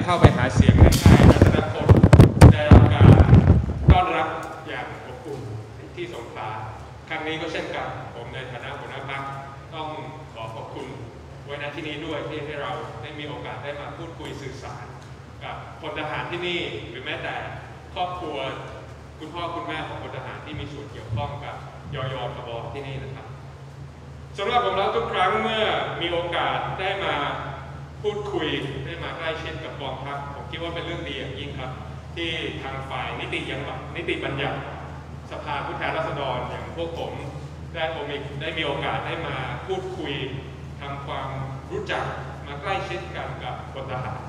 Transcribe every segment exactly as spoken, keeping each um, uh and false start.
เข้าไปหาเสียงในค่ายรัตนพลได้รับการต้อนรับอย่างอบอุ่นที่สงขลาครั้งนี้ก็เช่นกันผมในฐานะหัวหน้าพรรคต้องขอขอบคุณไว้ณที่นี้ด้วยที่ให้เราได้มีโอกาสได้มาพูดคุยสื่อสารกับพลทหารที่นี่หรือแม้แต่ครอบครัวคุณพ่อคุณแม่ของพลทหารที่มีส่วนเกี่ยวข้องกับยยทบที่นี่นะครับสำหรับผมแล้วทุกครั้งเมื่อมีโอกาสได้มาพูดคุยได้มาใกล้ชิดกับกองทัพผมคิดว่าเป็นเรื่องดีอย่างยิ่งครับที่ทางฝ่ายนิติยังนิติบัญญัติสภาผู้แทนราษฎรอย่างพวกผมได้ผมได้มีโอกาสได้มาพูดคุยทำความรู้จักมาใกล้ชิดกันกับพลทหาร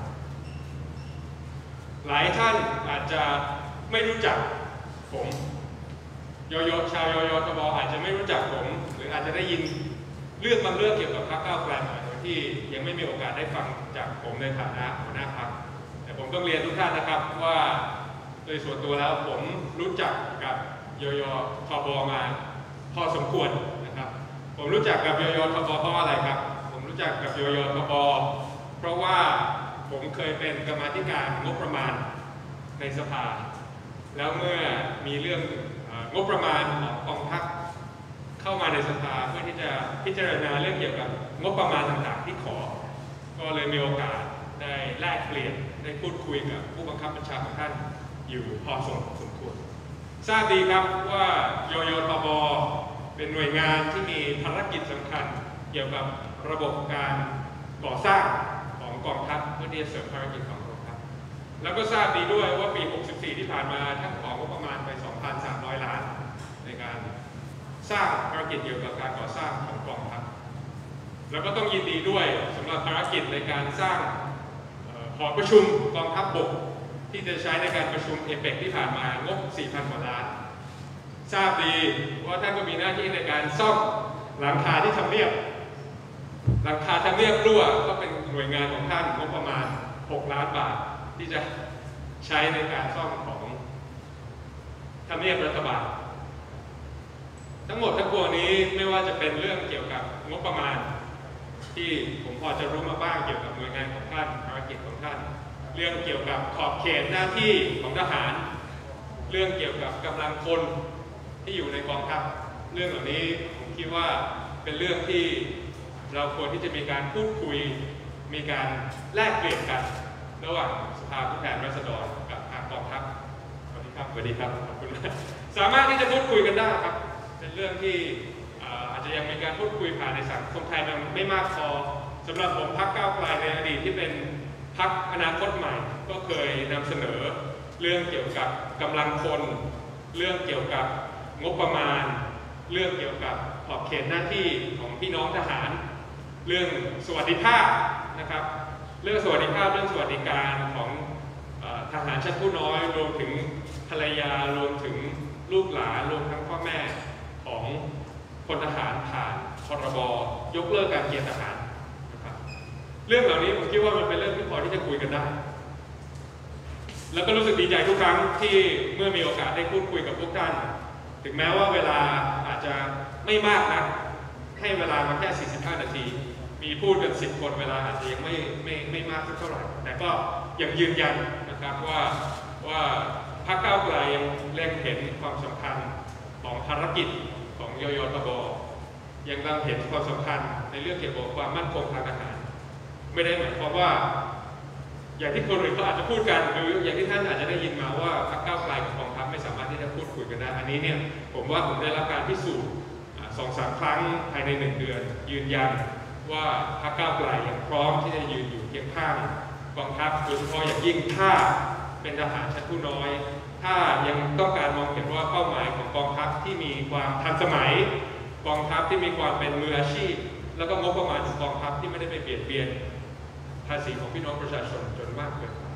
หลายท่านอาจจะไม่รู้จักผมยยชาวยยทบอาจจะไม่รู้จักผมหรืออาจจะได้ยินเรื่องบางเรื่องเกี่ยวกับพรรคก้าวไกลมาโดยที่ยังไม่มีโอกาสได้ฟังจากผมในฐานะหัวหน้าพรรคแต่ผมต้องเรียนทุกท่านนะครับว่าโดยส่วนตัวแล้วผมรู้จักกับยยทบมาพอสมควรนะครับผมรู้จักกับยยทบเพราะอะไรครับผมรู้จักกับยยทบเพราะว่าผมเคยเป็นกรรมาธิการงบประมาณในสภาแล้วเมื่อมีเรื่องงบประมาณของกองทัพเข้ามาในสภาเพื่อที่จะพิจารณาเรื่องเกี่ยวกับงบประมาณต่างๆที่ขอก็เลยมีโอกาสได้แลกเปลี่ยนได้พูดคุยกับผู้บังคับบัญชาของท่านอยู่พอสมควรทราบดีครับว่ายยทบเป็นหน่วยงานที่มีภารกิจสำคัญเกี่ยวกับระบบการก่อสร้างของกองทัพเพื่อที่จะเสริมภารกิจของกองทัพแล้วก็ทราบดีด้วยว่าปีหกสิบสี่ที่ผ่านมาท่านของงบประมาณไป สองพันสามร้อย ล้านในการสร้างภารกิจเกี่ยวกับการก่อสร้างของกองทัพแล้วก็ต้องยินดีด้วยสำหรับภารกิจในการสร้างหอประชุมกองทัพบกที่จะใช้ในการประชุมเอเปกที่ผ่านมางบ สี่พัน กว่าล้านทราบดีว่าท่านก็มีหน้าที่ในการซ่อมหลังคาที่ทำเนียบหลังคาทำเนียบรั่วก็เป็นหน่วยงานของท่านงบประมาณหกล้านบาทที่จะใช้ในการซ่อมของทำเนียบรัฐบาลทั้งหมดทั้งปวงนี้ไม่ว่าจะเป็นเรื่องเกี่ยวกับงบประมาณที่ผมพอจะรู้มาบ้างเกี่ยวกับหน่วยงานของท่านภารกิจของท่านเรื่องเกี่ยวกับขอบเขตหน้าที่ของทหารเรื่องเกี่ยวกับกำลังคนที่อยู่ในกองทัพเรื่องเหล่านี้ผมคิดว่าเป็นเรื่องที่เราควรที่จะมีการพูดคุยมีการแลกเปลี่ยนกันระหว่างสภาผู้แทนราษฎรกับทางกองทัพสวัสดีครับสวัสดีครับขอบคุณมากสามารถที่จะพูดคุยกันได้ครับเป็นเรื่องที่อาจจะยังมีการพูดคุยผ่านในสังคมไทยมันไม่มากพอสำหรับผมพรรคก้าวไกลในอดีตที่เป็นพรรคอนาคตใหม่ก็เคยนำเสนอเรื่องเกี่ยวกับกำลังคนเรื่องเกี่ยวกับงบประมาณเรื่องเกี่ยวกับขอบเขตหน้าที่ของพี่น้องทหารเรื่องสวัสดิภาพนะครับเรื่องสวัสดิภาพเรื่องสวัสดิการของทหารชั้นผู้น้อยรวมถึงภรรยารวมถึงลูกหลานรวมทั้งพ่อแม่ของพลทหารผ่านพรบยกเลิกการเกณฑ์ทหารนะครับเรื่องเหล่านี้ผมคิดว่ามันเป็นเรื่องที่พอที่จะคุยกันได้แล้วก็รู้สึกดีใจทุกครั้งที่เมื่อมีโอกาสได้พูดคุยกับพวกท่านถึงแม้ว่าเวลาอาจจะไม่มากนักให้เวลามาแค่สี่สิบห้านาทีมีพูดกันสิบคนเวลาอาจจะยังไม่ไม่ไม่มากสักเท่าไหร่แต่ก็ยังยืนยันนะครับว่าว่าพรรคก้าวไกลยังเล็งเห็นความสำคัญของภารกิจของยยทบยังกำลังเห็นความสำคัญในเรื่องเกี่ยวกับความมั่นคงทางทหารไม่ได้หมายความว่าอย่างที่คนอื่นเขาอาจจะพูดกันหรืออย่างที่ท่านอาจจะได้ยินมาว่าพรรคก้าวไกลกับกองทัพไม่สามารถที่จะพูดคุยกันได้อันนี้เนี่ยผมว่าผมได้รับการพิสูจน์สองสามครั้งภายในหนึ่งเดือนยืนยันว่าพรรคก้าวไกลยังพร้อมที่จะยืนอยู่เคียงข้างกองทัพโดยเฉพาะอย่างยิ่งถ้าเป็นทหารชั้นผู้น้อยถ้ายังต้องการมองเห็นว่าเป้าหมายของกองทัพที่มีความทันสมัยกองทัพที่มีความเป็นมืออาชีพแล้วก็งบประมาณของกองทัพที่ไม่ได้ไปเบียดเบียนภาษีของพี่น้องประชาชนจนมากเกินไป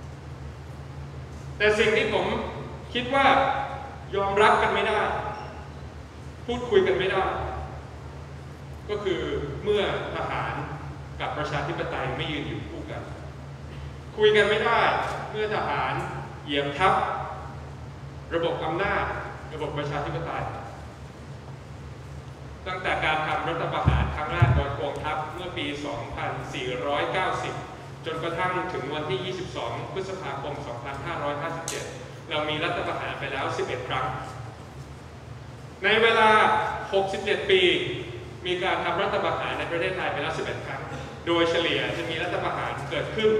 แต่สิ่งที่ผมคิดว่ายอมรับกันไม่ได้พูดคุยกันไม่ได้ก็คือเมื่อทหารกับประชาธิปไตยไม่ยืนอยู่คู่กันคุยกันไม่ได้เมื่อทหารเหยียบทับระบบอำนาจระบบประชาธิปไตยตั้งแต่การทำรัฐประหารครั้งแรกโดยกองทัพเมื่อปี สองพันสี่ร้อยเก้าสิบจนกระทั่งถึงวันที่ ยี่สิบสอง พฤษภาคม สองพันห้าร้อยห้าสิบเจ็ด เรามีรัฐประหารไปแล้ว สิบเอ็ด ครั้งในเวลา หกสิบเจ็ด ปีมีการทำรัฐประหารในประเทศไทยไปแล้ว สิบเอ็ด ครั้งโดยเฉลี่ยจะมีรัฐประหารเกิดขึ้น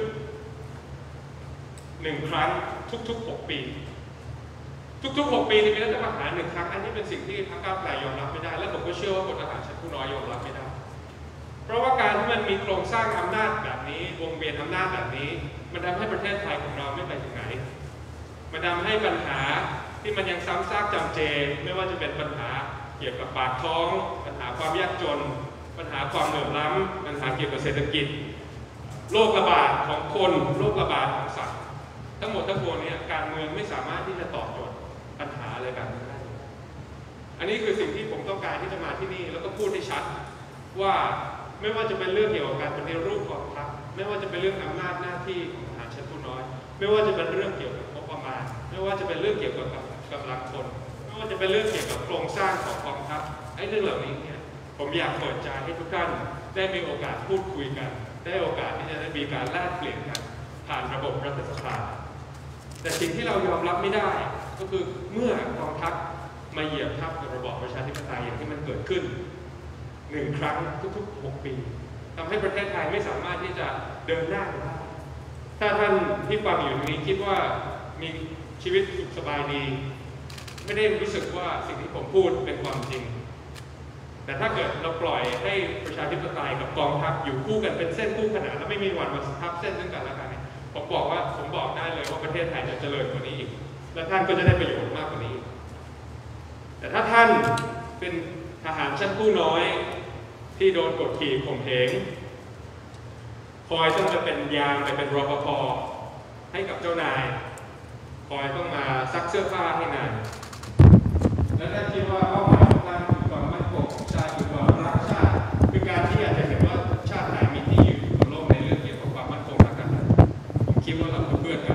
หนึ่งครั้งทุกๆ หก ปีทุกๆ หก ปีจะมีรัฐประหารหนึ่งครั้งอันนี้เป็นสิ่งที่พรรคก้าวไกลยอมรับไม่ได้และผมก็เชื่อว่าพลทหารชั้นผู้น้อยยอมรับไม่ได้เพราะว่าการที่มันมีโครงสร้างอำนาจแบบนี้วงเวียนอำนาจแบบนี้มันทำให้ประเทศไทยของเราไม่ไปถึงไหนมันทำให้ปัญหาที่มันยังซ้ำซากจำเจไม่ว่าจะเป็นปัญหาเกี่ยวกับปากท้องปัญหาความยากจนปัญหาความเหลื่อมล้ำปัญหาเกี่ยวกับเศรษฐกิจโรคระบาดของคนโรคระบาดของสัตว์ทั้งหมดทั้งมวลนี้การเมืองไม่สามารถที่จะตอบโจทย์ปัญหาอะไรแบบนี้ได้อันนี้คือสิ่งที่ผมต้องการที่จะมาที่นี่แล้วก็พูดให้ชัดว่าไม่ว่าจะเป็นเรื่องเกี่ยวกับการปฏิรูปกองทัพไม่ว่าจะเป็นเรื่องอำนาจหน้าที่ของทหารชั้นผู้น้อยไม่ว่าจะเป็นเรื่องเกี่ยวกับงบประมาณไม่ว่าจะเป็นเรื่องเกี่ยวกับกำลังคนไม่ว่าจะเป็นเรื่องเกี่ยวกับโครงสร้างของกองทัพไอ้เรื่องเหล่านี้เนี่ยผมอยากเปิดใจให้ทุกท่านได้มีโอกาสพูดคุยกันได้โอกาสที่จะได้มีการแลกเปลี่ยนกันผ่านระบบรัฐสภาแต่สิ่งที่เรายอมรับไม่ได้ก็คือเมื่อกองทัพมาเหยียบทับกับระบอบประชาธิปไตยอย่างที่มันเกิดขึ้นหนึ่งครั้งทุกๆ หก ปีทำให้ประเทศไทยไม่สามารถที่จะเดินหน้าได้ถ้าท่านที่ฟังอยู่ตรงนี้คิดว่ามีชีวิตสุขสบายดีไม่ได้รู้สึกว่าสิ่งที่ผมพูดเป็นความจริงแต่ถ้าเกิดเราปล่อยให้ประชาธิปไตยกับกองทัพอยู่คู่กันเป็นเส้นคู่ขนานแล้วไม่มีวันมาทับเส้นซึ่งกันและกันผมบอกว่าผมบอกได้เลยว่าประเทศไทยจะเจริญกว่านี้อีกและท่านก็จะได้ประโยชน์มากกว่านี้แต่ถ้าท่านเป็นทหารชั้นผู้น้อยที่โดนกดขี่ข่มเหงคอยต้องจะเป็นยามไปเป็นรปภ.ให้กับเจ้านายคอยต้องมาซักเสื้อผ้าให้นายและท่านคิดว่าเป้าหมายของท่านคือความมั่นคงของชาติคือความรักชาติคือการที่อยากจะเห็นว่าชาติไทยมีที่อยู่บนโลกในเรื่องเกี่ยวกับความมั่นคงทางการเมืองผมคิดว่าเราเพื่อนกัน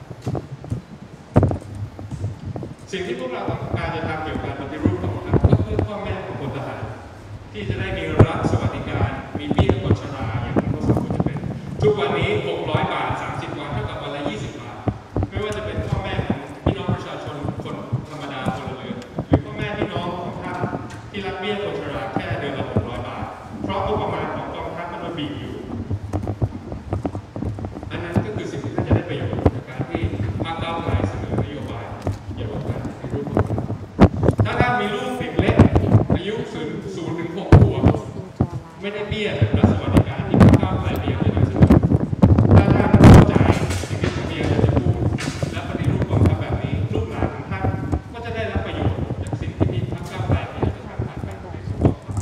สิ่งที่พวกเราต้องการจะทำเกี่ยวกับการปฏิรูปกองทัพก็เพื่อพ่อแม่ของพลทหารที่จะได้มีรัฐสวัสดิการมีเบี้ยคนชราอย่างที่เขาสมควรจะเป็นทุกวันนี้หกร้อยบาทสามสิบวันเท่ากับวันละยี่สิบบาทไม่ว่าจะเป็นพ่อแม่ของพี่น้องประชาชนคนธรรมดาพลเรือนหรือพ่อแม่พี่น้องของท่านที่รับเบี้ยคนชราแค่เดือนละหกร้อยบาทเพราะงบประมาณของกองทัพมันมาบีบอยู่อันนั้นก็คือสิ่งที่ท่านจะได้ประโยชน์จากการที่พรรคก้าวไกลเสนอนโยบายเกี่ยวกับการปฏิรูปกองทัพถ้าท่านมีลูกเด็กเล็กอายุศูนย์ศูนย์ถึงหกขวบไม่ได้เบี้ยแบบรัฐสวัสดิการที่พรรคก้าวไกลเบี้ยจะนำเสนอถ้าท่านเข้าใจสิ่งที่ผมเรียนจะพูดและปฏิรูปกองทัพแบบนี้ลูกหลานของท่านก็จะได้รับประโยชน์จากสิ่งที่มีพรรคก้าวไกลพยายามจะทำผ่านการปฏิรูปกองทัพ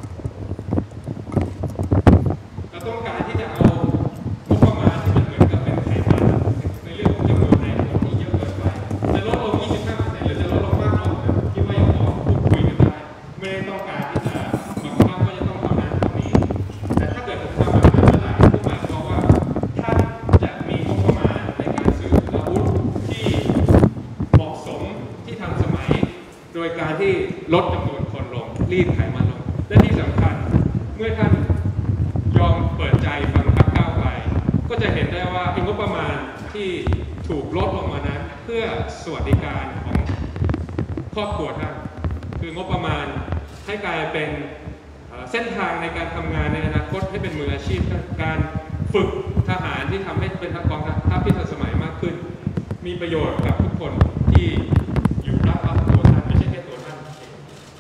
เราต้องการที่จะเอางบประมาณที่มันเหมือนกับเป็นไขมันในเรื่องของจำนวนแรงคนที่เยอะเกินไปจะลดลง ยี่สิบห้าเปอร์เซ็นต์ หรือจะลดลงมากลงคิดว่ายังพอพูดคุยกันได้ไม่ได้ต้องการที่จะบังคับว่าจะต้องทำนั้นตรงนี้แต่ถ้าเกิดผมทำแบบนั้นเมื่อไหร่ก็หมายความว่าท่านจะมีงบประมาณในการซื้ออาวุธที่เหมาะสมที่ทันสมัยโดยการที่ลดจำนวนคนลงรีดไขมันลงและที่สำคัญเมื่อท่านยอมเปิดใจฟังพรรคก้าวไกลก็จะเห็นได้ว่าไอ้งบประมาณที่ถูกลดลงมานั้นเพื่อสวัสดิการของครอบครัวท่านคืองบประมาณให้กลายเป็นเส้นทางในการทำงานในอนาคตให้เป็นมืออาชีพการฝึกทหารที่ทำให้เป็นกองทัพที่ทันสมัยมากขึ้นมีประโยชน์กับทุกคนที่อยู่รอบๆตัวท่านไม่ใช่แค่ตัวท่านเอง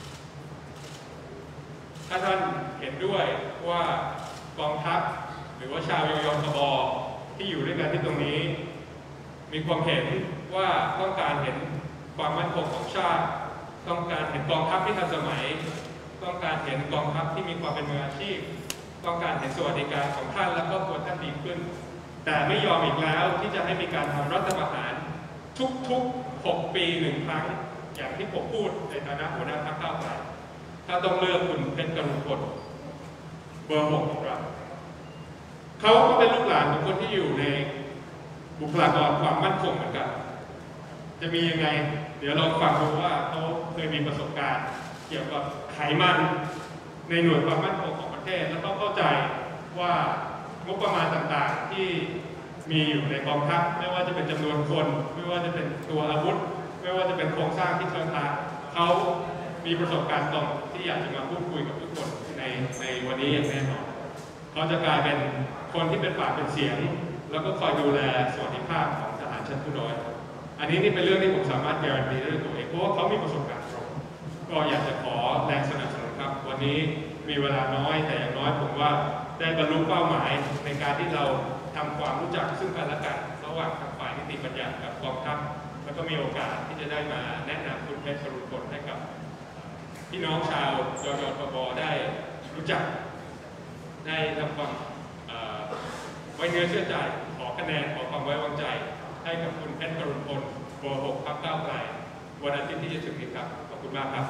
ถ้าท่านเห็นด้วยว่ากองทัพหรือว่าชาวยยทบที่อยู่ด้วยกันที่ตรงนี้มีความเห็นว่าต้องการเห็นความมั่นคงของชาติต้องการเห็นกองทัพที่ทันสมัยต้องการเห็นกองทัพที่มีความเป็นมืออาชีพต้องการเห็นสวัสดิการของท่านและครอบครัวท่านดีขึ้นแต่ไม่ยอมอีกแล้วที่จะให้มีการทำรัฐประหารทุกๆหกปีหนึ่งครั้งอย่างที่ผมพูดในฐานะหัวหน้าพรรคก้าวไกลถ้าต้องเลือกคุณเพชรกรุณพลเบอร์หกของเราเขาก็เป็นลูกหลานของคนที่อยู่ในบุคลากรความมั่นคงเหมือนกันจะมียังไงเดี๋ยวลองฟังดูว่าเขาเคยมีประสบการณ์เกี่ยวกับไขมันในหน่วยความมั่นคงของประเทศแล้วก็เข้าใจว่างบประมาณต่างๆที่มีอยู่ในกองทัพไม่ว่าจะเป็นจำนวนคนไม่ว่าจะเป็นตัวอาวุธไม่ว่าจะเป็นโครงสร้างที่เชิงทางเขามีประสบการณ์ตรงที่อยากจะมาพูดคุยกับทุกคนในในวันนี้อย่างแน่นอนเขาจะกลายเป็นคนที่เป็นปากเป็นเสียงแล้วก็คอยดูแลสวัสดิภาพของทหารชั้นผู้น้อยอันนี้นี่เป็นเรื่องที่ผมสามารถการันตีได้ด้วยตัวเองเพราะว่าเขามีประสบการณ์ตรงก็อยากจะขอแรงสนับสนุนครับวันนี้มีเวลาน้อยแต่อย่างน้อยผมว่าได้บรรลุเป้าหมายในการที่เราทำความรู้จักซึ่งกันและกันระหว่างทางฝ่ายนิติบัญญัติกับกองทัพแล้วก็มีโอกาสที่จะได้มาแนะนำคุณเพชร กรุณพลให้กับพี่น้องชาวยยทบได้รู้จักได้ทำความไว้เนื้อเชื่อใจขอคะแนนขอความไว้วางใจให้กับคุณเพชร กรุณพลเบอร์หกพรรคก้าวไกลวันอาทิตย์ที่จะถึงนี้ครับขอบคุณมากครับ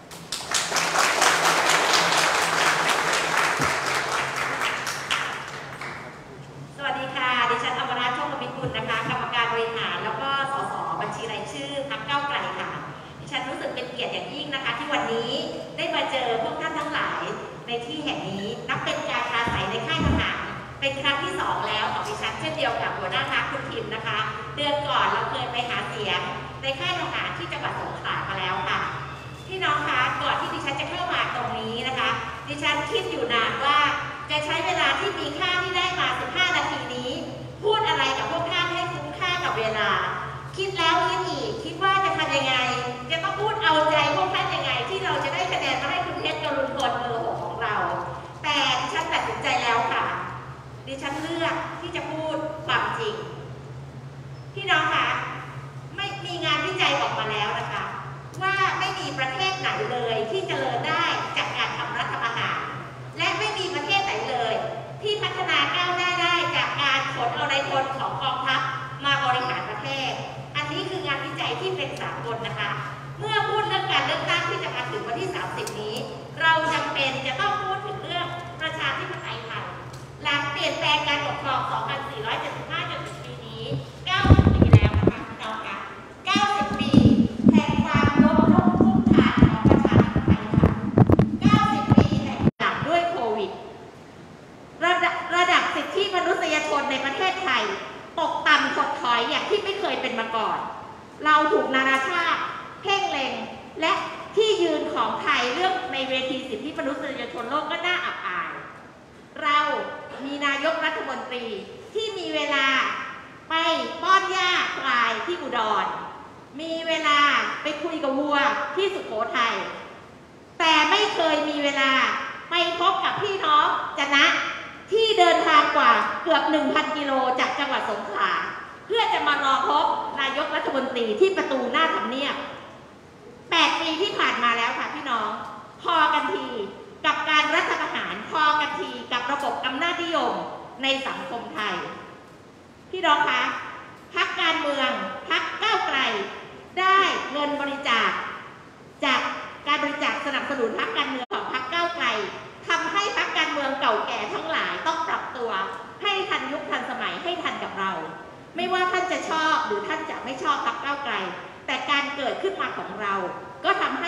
สวัสดีค่ะดิฉันอมราช โชคพิกุลนะคะกรรมการบริหารแล้วก็สสบัญชีรายชื่อพรรคก้าวไกลค่ะดิฉันรู้สึกเป็นเกียรติอย่างยิ่งนะคะที่วันนี้ได้มาเจอพวกท่านทั้งหลายในที่แห่งนี้นับเป็นการปราศัยในค่ายทหารเป็นครั้งที่สองแล้วของดิฉันเช่นเดียวกับหัวหน้าพรรคคุณทิมนะคะเดือนก่อนเราเคยไปหาเสียงในค่ายทหารที่จังหวัดสงขลามาแล้วค่ะพี่น้องคะก่อนที่ดิฉันจะเข้ามาตรงนี้นะคะดิฉันคิดอยู่นานว่าจะใช้เวลาที่มีค่าที่ได้มาสิบห้านาทีนี้พูดอะไรกับพวกท่านให้คุ้มค่ากับเวลาคิดแล้วคิดอีกคิดว่าจะทำยังไงจะต้องพูดเอาใจพวกท่านยังไงที่เราจะได้คะแนนมาให้คุณเพชร กรุณพลเบอร์หกของเราแต่ดิฉันตัดสินใจแล้วค่ะดิฉันเลือกที่จะพูดความจริงพี่น้องคะไม่มีงานวิจัยออกมาแล้วนะคะว่าไม่มีประเทศไหนเลยที่เจริญได้จากการทำรัฐประหารและไม่มีประเทศไหนเลยที่พัฒนาก้าวหน้าได้จากการขนเอานายพลของกองทัพมาบริหารประเทศอันนี้คืองานวิจัยที่เป็นสากลนะคะเมื่อพูดเรื่องการเลือกตั้งที่จะมาถึงวันที่สามสิบนี้เราจำเป็นจะต้องพูดถึงเรื่องประชาธิปไตยไทยหลังเปลี่ยนแปลงการปกครอง สองพันสี่ร้อยเจ็ดสิบห้า จนถึงปีนี้ เก้าสิบ ปีแล้วนะคะพี่น้องคะ เก้าสิบ ปีแห่งความล้มลุกคลุกคลานของประชาธิปไตยค่ะ เก้าสิบ ปีแห่งหลังด้วยโควิดระดับระดับสิทธิมนุษยชนในประเทศไทยตกต่ำถดถอยอย่างที่ไม่เคยเป็นมาก่อนเราถูกนานาชาติเพ่งเล็งและที่ยืนของไทยเรื่องในเวทีสิทธิมนุษยชนโลกก็น่าอับอายเรามีนายกรัฐมนตรีที่มีเวลาไปป้อนหญ้าควายที่อุดรมีเวลาไปคุยกับวัวที่สุโขทัยแต่ไม่เคยมีเวลาไปพบกับพี่น้องจะนะที่เดินทางกว่าเกือบ หนึ่งพัน กิโลจากจังหวัดสงขลาเพื่อจะมารอพบนายกรัฐมนตรีที่ประตูหน้าทำเนียบแปดปีที่ผ่านมาแล้วค่ะพี่น้องพอกันทีกับการรัฐประหารพอกันทีกับระบบอำนาจนิยมในสังคมไทยพี่น้องคะพรรคการเมืองพรรคก้าวไกลได้เงินบริจาคจากการบริจาคสนับสนุนพรรคการเมืองของพรรคก้าวไกลทำให้พรรคการเมืองเก่าแก่ทั้งหลายต้องปรับตัวให้ทันยุคทันสมัยให้ทันกับเราไม่ว่าท่านจะชอบหรือท่านจะไม่ชอบพรรคก้าวไกลแต่การเกิดขึ้นมาของเราก็ทำให้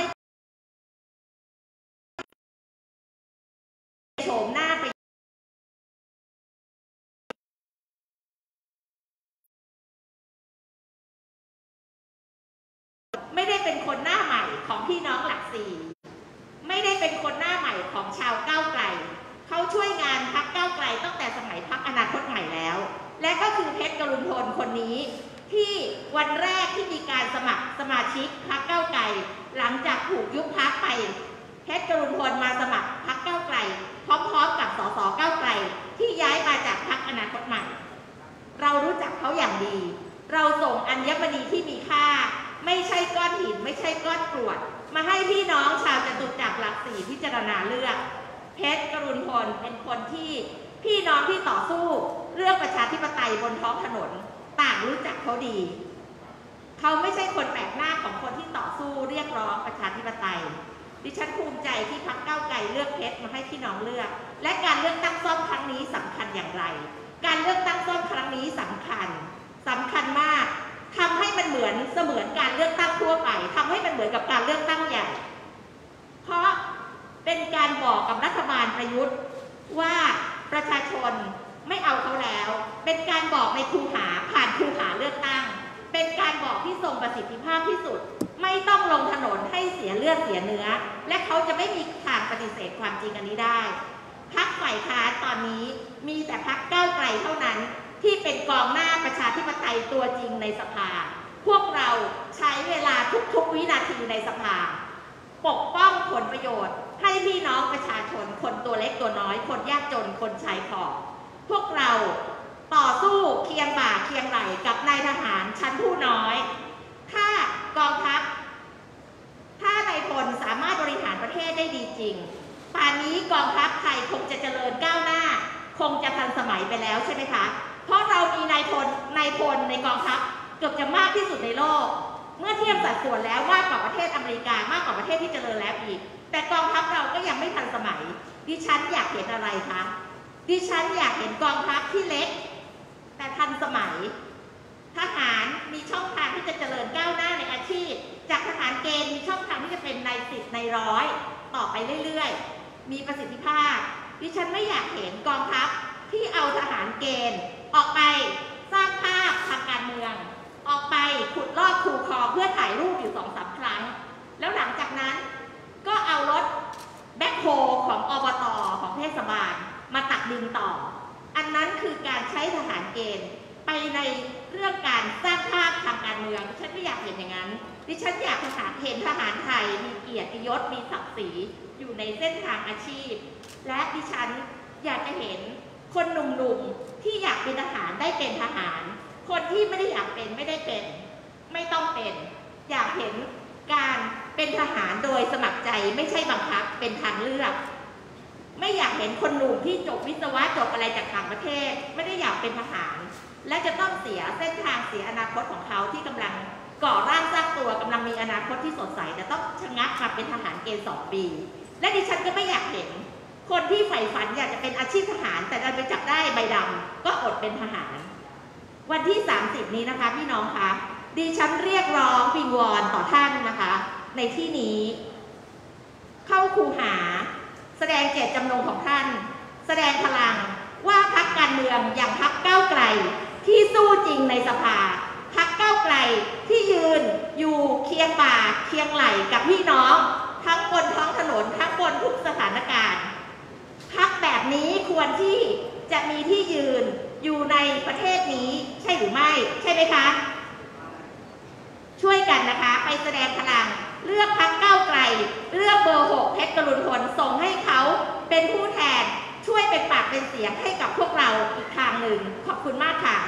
โฉมหน้าไปไม่ได้เป็นคนหน้าใหม่ของพี่น้องหลักสี่ไม่ได้เป็นคนหน้าใหม่ของชาวก้าวไกลเขาช่วยงานพรรคก้าวไกลตั้งแต่สมัยพรรคอนาคตใหม่แล้วและก็คือเพชร กรุณพลคนนี้ที่วันแรกที่มีการสมัครสมาชิกพรรคก้าวไกลหลังจากถูกยุบพรรคไปเพชร กรุณพลมาสมัครพรรคก้าวไกลพร้อมๆกับสสก้าวไกลที่ย้ายมาจากพรรคอนาคตใหม่เรารู้จักเขาอย่างดีเราส่งอัญมณีที่มีค่าไม่ใช่ก้อนหินไม่ใช่ก้อนกรวดมาให้พี่น้องชาวจตุจักรหลักสี่พิจารณาเลือกเพชร กรุณพลเป็นคนที่พี่น้องที่ต่อสู้เรื่องประชาธิปไตยบนท้องถนนต่างรู้จักเขาดีเขาไม่ใช่คนแปลกหน้าของคนที่ต่อสู้เรียกร้องประชาธิปไตยดิฉันภูมิใจที่พรรคก้าวไกลเลือกเพชรมาให้พี่น้องเลือกและการเลือกตั้งซ่อมครั้งนี้สำคัญอย่างไรการเลือกตั้งซ่อมครั้งนี้สำคัญสำคัญมากทำให้มันเหมือนเสมือนการเลือกตั้งทั่วไปทำให้มันเหมือนกับการเลือกตั้งใหญ่เพราะเป็นการบอกกับรัฐบาลประยุทธ์ว่าประชาชนไม่เอาเขาแล้วเป็นการบอกในคูหาผ่านคูหาเลือกตั้งเป็นการบอกที่ทรงประสิทธิภาพที่สุดไม่ต้องลงถนนให้เสียเลือดเสียเนื้อและเขาจะไม่มีทางปฏิเสธความจริงอันนี้ได้พรรคฝ่ายค้านตอนนี้มีแต่พรรคก้าวไกลเท่านั้นที่เป็นกองหน้าประชาธิปไตยตัวจริงในสภาพวกเราใช้เวลาทุกๆวินาทีในสภาปกป้องผลประโยชน์ให้พี่น้องประชาชนคนตัวเล็กตัวน้อยคนยากจนคนชายขอบพวกเราต่อสู้เคียงบ่าเคียงไหล่กับนายทหารชั้นผู้น้อยถ้ากองทัพถ้านายพลสามารถบริหารประเทศได้ดีจริงป่านนี้กองทัพไทยคงจะเจริญก้าวหน้าคงจะทันสมัยไปแล้วใช่ไหมคะเพราะเรามีนายพลนายพลในกองทัพเกือบจะมากที่สุดในโลกเมื่อเทียบสัดส่วนแล้วมากกว่าประเทศอเมริกามากกว่าประเทศที่เจริญแล้วอีกแต่กองทัพเราก็ยังไม่ทันสมัยดิฉันอยากเห็นอะไรคะดิฉันอยากเห็นกองทัพที่เล็กแต่ทันสมัยทหารมีช่องทางที่จะเจริญก้าวหน้าในอาชีพจากทหารเกณฑ์มีช่องทางที่จะเป็นนายสิบนายร้อยต่อไปเรื่อยๆมีประสิทธิภาพดิฉันไม่อยากเห็นกองทัพที่เอาทหารเกณฑ์ออกไปสร้างภาพทางการเมืองออกไปขุดลอกคูคอเพื่อถ่ายรูปอยู่สองสามครั้งแล้วหลังจากนั้นก็เอารถแบ็คโฮของอบต.ของเทศบาลมาตักดินต่ออันนั้นคือการใช้ทหารเกณฑ์ไปในเรื่องการสร้างภาพทางการเมืองดิฉันไม่อยากเห็นอย่างนั้นดิฉันอยากทหารเห็นทหารไทยมีเกียรติยศมีศักดิ์ศรีอยู่ในเส้นทางอาชีพและดิฉันอยากจะเห็นคนหนุ่มๆที่อยากเป็นทหารได้เป็นทหารคนที่ไม่ได้อยากเป็นไม่ได้เป็นไม่ต้องเป็นอยากเห็นการเป็นทหารโดยสมัครใจไม่ใช่บังคับเป็นทางเลือกไม่อยากเห็นคนหนุ่มที่จบวิศวะจบอะไรจากต่างประเทศไม่ได้อยากเป็นทหารและจะต้องเสียเส้นทางเสียอนาคตของเขาที่กำลังก่อร่างสร้างตัวกำลังมีอนาคตที่สดใสแต่ต้องชะงักมาเป็นทหารเกณฑ์สองปีและดิฉันก็ไม่อยากเห็นคนที่ใฝ่ฝันอยากจะเป็นอาชีพทหารแต่ดันไปจับได้ใบดำก็อดเป็นทหารวันที่สามสิบนี้นะคะพี่น้องคะดิฉันเรียกร้องวิงวอนต่อท่านนะคะในที่นี้เข้าคูหาแสดงเจตจำนงของท่านแสดงพลังว่าพรรคการเมืองอย่างพรรคก้าวไกลที่สู้จริงในสภาพรรคก้าวไกลที่ยืนอยู่เคียงบ่าเคียงไหล่กับพี่น้องทั้งบนท้องถนนทั้งบนทุกสถานการณ์พรรคแบบนี้ควรที่จะมีที่ยืนอยู่ในประเทศนี้ใช่หรือไม่ใช่ไหมคะช่วยกันนะคะไปแสดงพลังเลือกพรรคก้าวไกลเลือกเบอร์หกเพชรกรุณพลส่งให้เขาเป็นผู้แทนช่วยเป็นปากเป็นเสียงให้กับพวกเราอีกทางหนึ่งขอบคุณมากค่ะ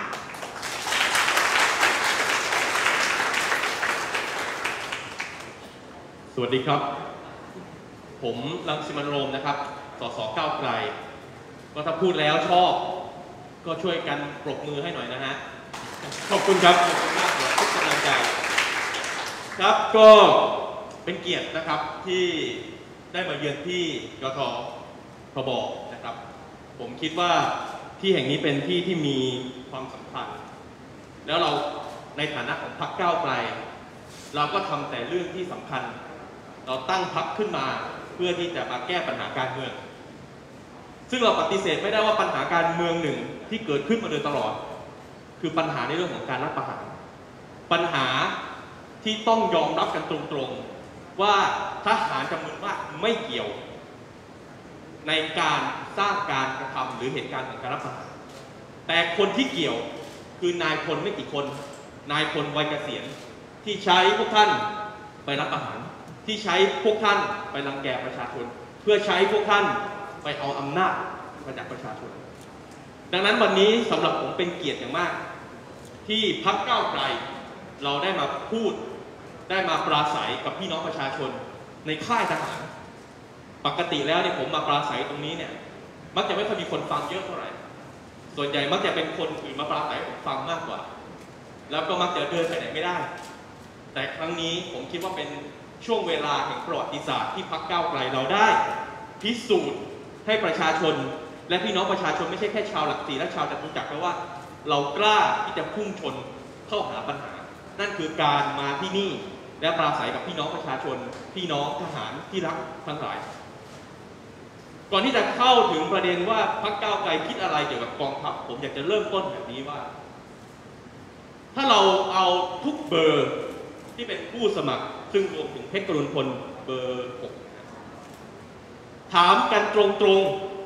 สวัสดีครับผมรังสิมันต์โรมนะครับสสก้าวไกลก็ถ้าพูดแล้วชอบก็ช่วยกันปรบมือให้หน่อยนะฮะขอบคุณครับขอบคุณมากสำหรับทุกกำลังใจครับก็เป็นเกียรตินะครับที่ได้มาเยือนที่กททบนะครับผมคิดว่าที่แห่งนี้เป็นที่ที่มีความสำคัญแล้วเราในฐานะของพรรคก้าวไกลเราก็ทำแต่เรื่องที่สำคัญเราตั้งพรรคขึ้นมาเพื่อที่จะมาแก้ปัญหาการเมืองซึ่งเราปฏิเสธไม่ได้ว่าปัญหาการเมืองหนึ่งที่เกิดขึ้นมาโดยตลอดคือปัญหาในเรื่องของการรัฐประหารปัญหาที่ต้องยอมรับกันตรงๆว่าทหารจำนวนมากไม่เกี่ยวในการสร้างการกระทำหรือเหตุการณ์ของการรัฐประหารแต่คนที่เกี่ยวคือนายพลไม่กี่คนนายพลวัยเกษียณที่ใช้พวกท่านไปรัฐประหารที่ใช้พวกท่านไปรังแกประชาชนเพื่อใช้พวกท่านไปเอาอำนาจมาจากประชาชนดังนั้นวันนี้สำหรับผมเป็นเกียรติอย่างมากที่พรรคก้าวไกลเราได้มาพูดได้มาปราศัยกับพี่น้องประชาชนในค่ายทหารปกติแล้วเนี่ยผมมาปราศัยตรงนี้เนี่ยมักจะไม่ค่อยมีคนฟังเยอะเท่าไหร่ส่วนใหญ่มักจะเป็นคนอื่นมาปราศัยผมฟังมากกว่าแล้วก็มักจะเดินไปไหนไม่ได้แต่ครั้งนี้ผมคิดว่าเป็นช่วงเวลาแห่งประวัติศาสตร์ที่พรรคก้าวไกลเราได้พิสูจน์ให้ประชาชนและพี่น้องประชาชนไม่ใช่แค่ชาวหลักสี่และชาวจตุจักรเพราะว่าเรากล้าที่จะพุ่งชนเข้าหาปัญหานั่นคือการมาที่นี่และปราศัยกับพี่น้องประชาชนพี่น้องทหารที่รักทั้งหลายก่อนที่จะเข้าถึงประเด็นว่าพรรคก้าวไกลคิดอะไรเกี่ยวกับกองทัพผมอยากจะเริ่มต้นแบบนี้ว่าถ้าเราเอาทุกเบอร์ที่เป็นผู้สมัครซึ่งรวมถึงเพชรกรุณพลเบอร์หกถามกันตรง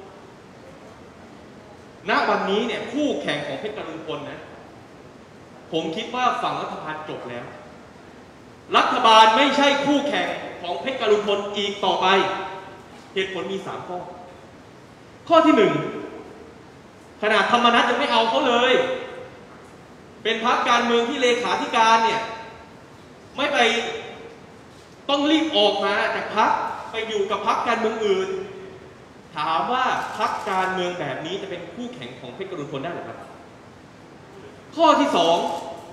ๆณวันนี้เนี่ยคู่แข่งของเพชรกรุณพลนะผมคิดว่าฝั่งรัฐบาลจบแล้วรัฐบาลไม่ใช่คู่แข่งของเพชรกรุณพลอีกต่อไปเหตุผลมีสามข้อข้อที่หนึ่งขนาดธรรมนัสยังไม่เอาเขาเลยเป็นพรรคการเมืองที่เลขาธิการเนี่ยไม่ไปต้องรีบออกมาจากพรรคไปอยู่กับพรรคการเมืองอื่นถามว่าพรรคการเมืองแบบนี้จะเป็นคู่แข่งของเพชรกรุณพลได้หรือครับข้อที่สอง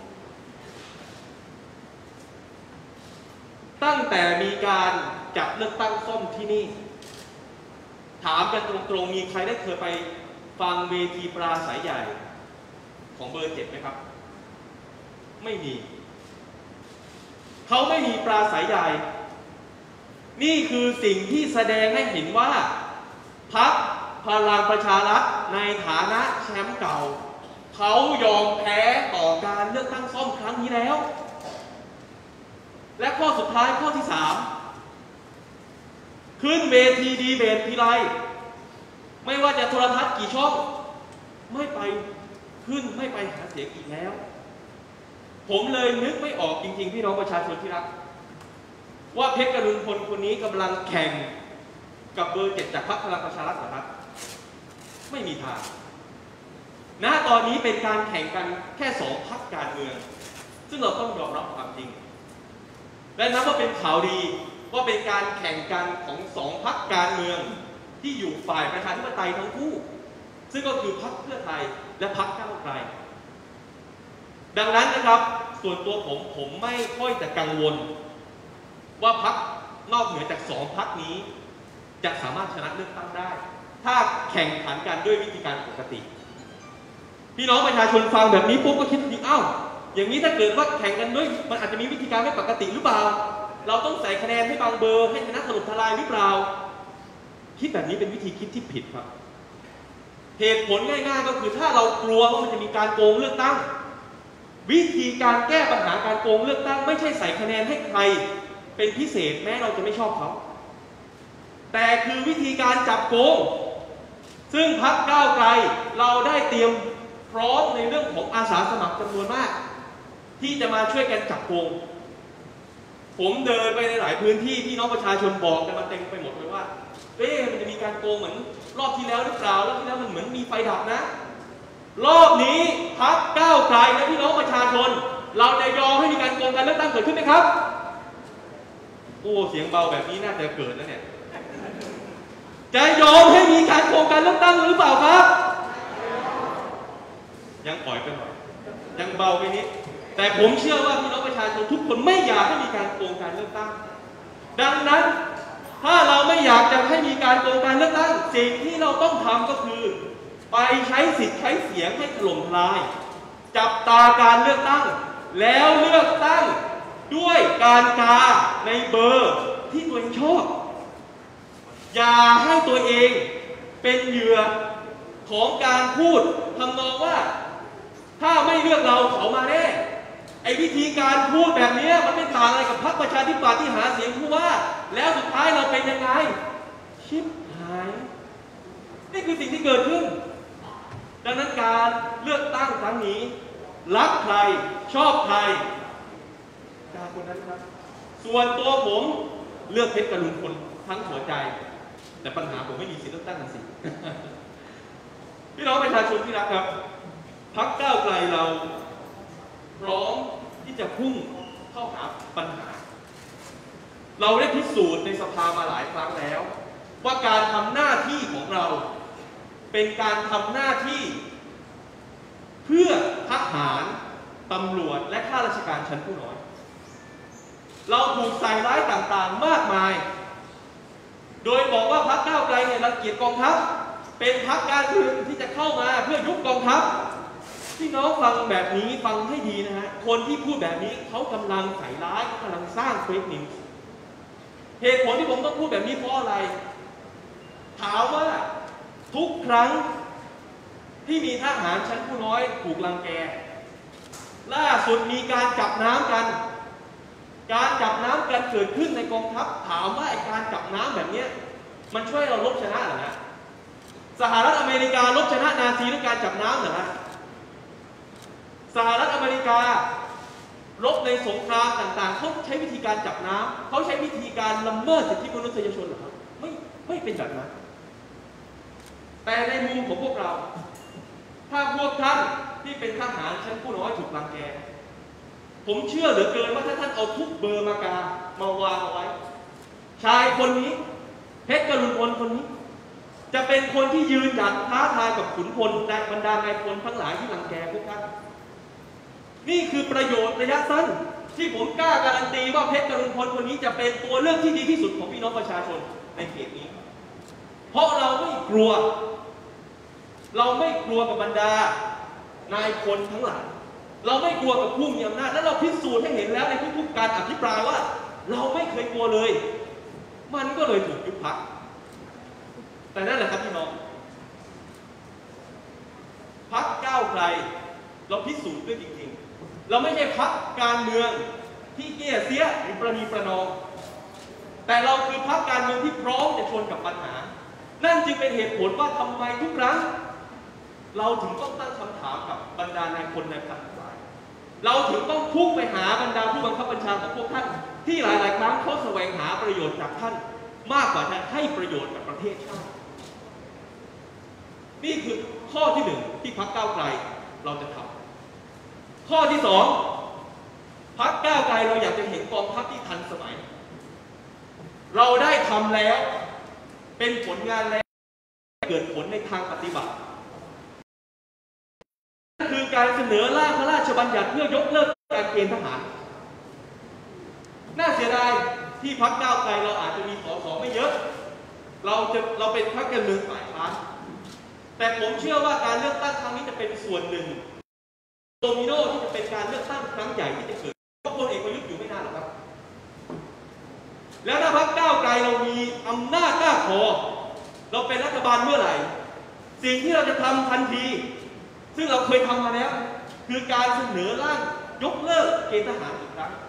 ตั้งแต่มีการจัดเลือกตั้งซ่อมที่นี่ถามกันตรงๆมีใครได้เคยไปฟังเวทีปราศัยใหญ่ของเบอร์เจ็ดไหมครับไม่มีเขาไม่มีปราศัยใหญ่นี่คือสิ่งที่แสดงให้เห็นว่าพรรคพลังประชารัฐในฐานะแชมป์เก่าเขายอมแพ้ต่อการเลือกตั้งซ่อมครั้งนี้แล้วและข้อสุดท้ายข้อที่สามขึ้นเวทีดีเบตทีไรไม่ว่าจะโทรทัศน์กี่ช่องไม่ไปขึ้นไม่ไปหาเสียงอีกแล้วผมเลยนึกไม่ออกจริงๆพี่น้องประชาชนที่รักว่าเพชรกรุณพลคนนี้กำลังแข่งกับเบอร์เจ็ดจากพรรคพลังประชารัฐเหรอครับไม่มีทางณตอนนี้เป็นการแข่งกันแค่สองพรรคการเมืองซึ่งเราต้องยอมรับความจริงและนับว่าเป็นข่าวดีว่าเป็นการแข่งกันของสองพรรคการเมืองที่อยู่ฝ่ายประชาธิปไตยทั้งคู่ซึ่งก็คือพรรคเพื่อไทยและพรรคก้าวไกลดังนั้นนะครับส่วนตัวผมผมไม่ค่อยจะกังวลว่าพรรคนอกเหนือจากสองพรรคนี้จะสามารถชนะเลือกตั้งได้ถ้าแข่งขันกันด้วยวิธีการปกติพี่น้องประชาชนฟังแบบนี้ปุ๊บก็คิดดีเอ้าอย่างนี้ถ้าเกิดว่าแข่งกันด้วยมันอาจจะมีวิธีการไม่ปกติหรือเปล่าเราต้องใส่คะแนนให้บางเบอร์ให้ชนะถล่มทลายหรือเปล่าคิดแบบนี้เป็นวิธีคิดที่ผิดครับเหตุผลง่ายๆก็คือถ้าเรากลัวว่ามันจะมีการโกงเลือกตั้งวิธีการแก้ปัญหาการโกงเลือกตั้งไม่ใช่ใส่คะแนนให้ใครเป็นพิเศษแม้เราจะไม่ชอบเขาแต่คือวิธีการจับโกงซึ่งพรรคก้าวไกลเราได้เตรียมพร้อมในเรื่องของอาสาสมัครจำนวนมากที่จะมาช่วยกันจับโกงผมเดินไปในหลายพื้นที่พี่น้องประชาชนบอกกันมาเต็มไปหมดเลยว่าเอ๊ะมันจะมีการโกงเหมือนรอบที่แล้วหรือเปล่ารอบที่แล้วมันเหมือนมีไฟดับนะรอบนี้พรรคก้าวไกลและพี่น้องประชาชนเราจะยอมให้มีการโกงการเลือกตั้งเกิดขึ้นไหมครับโอ้เสียงเบาแบบนี้น่าจะเกิดแล้วเนี่ยจะยอมให้มีการโกงการเลือกตั้งหรือเปล่าครับยังปล่อยไปหน่อยยังเบาไปนิดแต่ผมเชื่อว่าพี่น้องประชาชนทุกคนไม่อยากให้มีการโกงการเลือกตั้งดังนั้นถ้าเราไม่อยากจะให้มีการโกงการเลือกตั้งสิ่งที่เราต้องทำก็คือไปใช้สิทธิ์ใช้เสียงให้ถล่มทลายจับตาการเลือกตั้งแล้วเลือกตั้งด้วยการกาในเบอร์ที่ตัวเองชอบอย่าให้ตัวเองเป็นเหยื่อของการพูดทำนองว่าถ้าไม่เลือกเราเขามาแน่ไอ้วิธีการพูดแบบนี้มันไม่ต่างอะไรกับพรรคประชาธิปัตย์ที่หาเสียงผู้ว่าแล้วสุดท้ายเราเป็นยังไงชิบหายนี่คือสิ่งที่เกิดขึ้นดังนั้นการเลือกตั้งครั้งนี้รักใครชอบใครการคนนั้นครับส่วนตัวผมเลือกเพชรกรุณพลทั้งหัวใจแต่ปัญหาผมไม่มีสิทธิ์เลือกตั้งกันสิพี่น้องประชาชนที่รักครับพรรคก้าวไกลเราพร้อมที่จะพุ่งเข้าหาปัญหาเราได้พิสูจน์ในสภามาหลายครั้งแล้วว่าการทำหน้าที่ของเราเป็นการทำหน้าที่เพื่อทหารตำรวจและข้าราชการชั้นผู้น้อยเราถูกใส่ร้ายต่างๆมากมายโดยบอกว่าพรรคก้าวไกลเนี่ยรังเกียจกองทัพเป็นพรรคการเมืองที่จะเข้ามาเพื่อยุบกองทัพพี่น้องฟังแบบนี้ฟังให้ดีนะฮะคนที่พูดแบบนี้เขากำลังใส่ร้ายเขากำลังสร้างเฟคนิวส์เหตุผลที่ผมต้องพูดแบบนี้เพราะอะไรถามว่าทุกครั้งที่มีทหารชั้นผู้น้อยถูกรังแกล่าสุดมีการจับน้ำกันการจับน้ำกันเกิดขึ้นในกองทัพถามว่าไอ้การจับน้ำแบบนี้มันช่วยเราลบชนะหรือนะสหรัฐอเมริกาลบชนะนาซีด้วยการจับน้ำเหรอฮะสหรัฐอเมริการบในสงครามต่างๆเขาใช้วิธีการจับน้ำเขาใช้วิธีการละเมิดสิทธิมนุษยชนเหรอครับไม่ไม่เป็นแบบนั้นแต่ในมุมของพวกเราถ้าพวกท่านที่เป็นทหารชั้นผู้น้อยถูกรังแกผมเชื่อเหลือเกินว่าถ้าท่านเอาทุกเบอร์มากามาวางเอาไว้ชายคนนี้เพชรกรุณพลคนนี้จะเป็นคนที่ยืนหยัดท้าทายกับขุนพลและบรรดานายพลทั้งหลายที่รังแกพวกท่านนี่คือประโยชน์ระยะสั้นที่ผมกล้าการันตีว่าเพชรกรุณพลคนนี้จะเป็นตัวเลือกที่ดีที่สุดของพี่น้องประชาชนในเขตนี้เพราะเราไม่กลัวเราไม่กลัวกับบรรดานายพลทั้งหลายเราไม่กลัวกับผู้มีอำนาจและเราพิสูจน์ให้เห็นแล้วในทุกๆการอภิปรายว่าเราไม่เคยกลัวเลยมันก็เลยถูกยุบพรรคแต่นั่นแหละครับพี่น้องพรรคก้าวไกลเราพิสูจน์ด้วยจริงๆเราไม่ใช่พรรคการเมืองที่เกี้ยเสียหรือประนีประนอมแต่เราคือพรรคการเมืองที่พร้อมจะชนกับปัญหานั่นจึงเป็นเหตุผลว่าทำไมทุกครั้งเราถึงต้องตั้งคำถามกับบรรดานายพลนายพันทั้งหลายเราถึงต้องพุ่งไปหาบรรดาผู้บังคับบัญชาของพวกท่านที่หลายๆครั้งเขาแสวงหาประโยชน์จากท่านมากกว่าจะให้ประโยชน์กับประเทศชาตินี่คือข้อที่หนึ่งที่พรรคก้าวไกลเราจะทำข้อที่สองพรรคก้าวไกลเราอยากจะเห็นกองทัพที่ทันสมัยเราได้ทำแล้วเป็นผลงานแล้วเกิดผลในทางปฏิบัตินั่นคือการเสนอร่างพระราชบัญญัติเพื่อยกเลิกการเกณฑ์ทหารน่าเสียดายที่พรรคก้าวไกลเราอาจจะมีสสไม่เยอะเราจะเราเป็นพรรคการเมืองฝ่ายค้านแต่ผมเชื่อว่าการเลือกตั้งครั้งนี้จะเป็นส่วนหนึ่งโดมิโนที่จะเป็นการเลือกตั้งครั้งใหญ่ที่จะเกิดเพราะพลเอกประยุทธ์อยู่ไม่นานหรอกครับแล้วถ้าพรรคก้าวไกลเรามีอำนาจกล้าพอเราเป็นรัฐบาลเมื่อไหร่สิ่งที่เราจะทำทันทีซึ่งเราเคยทำมาแล้วคือการเสนอร่างยกเลิกเกณฑ์ทหารอีกครั้ง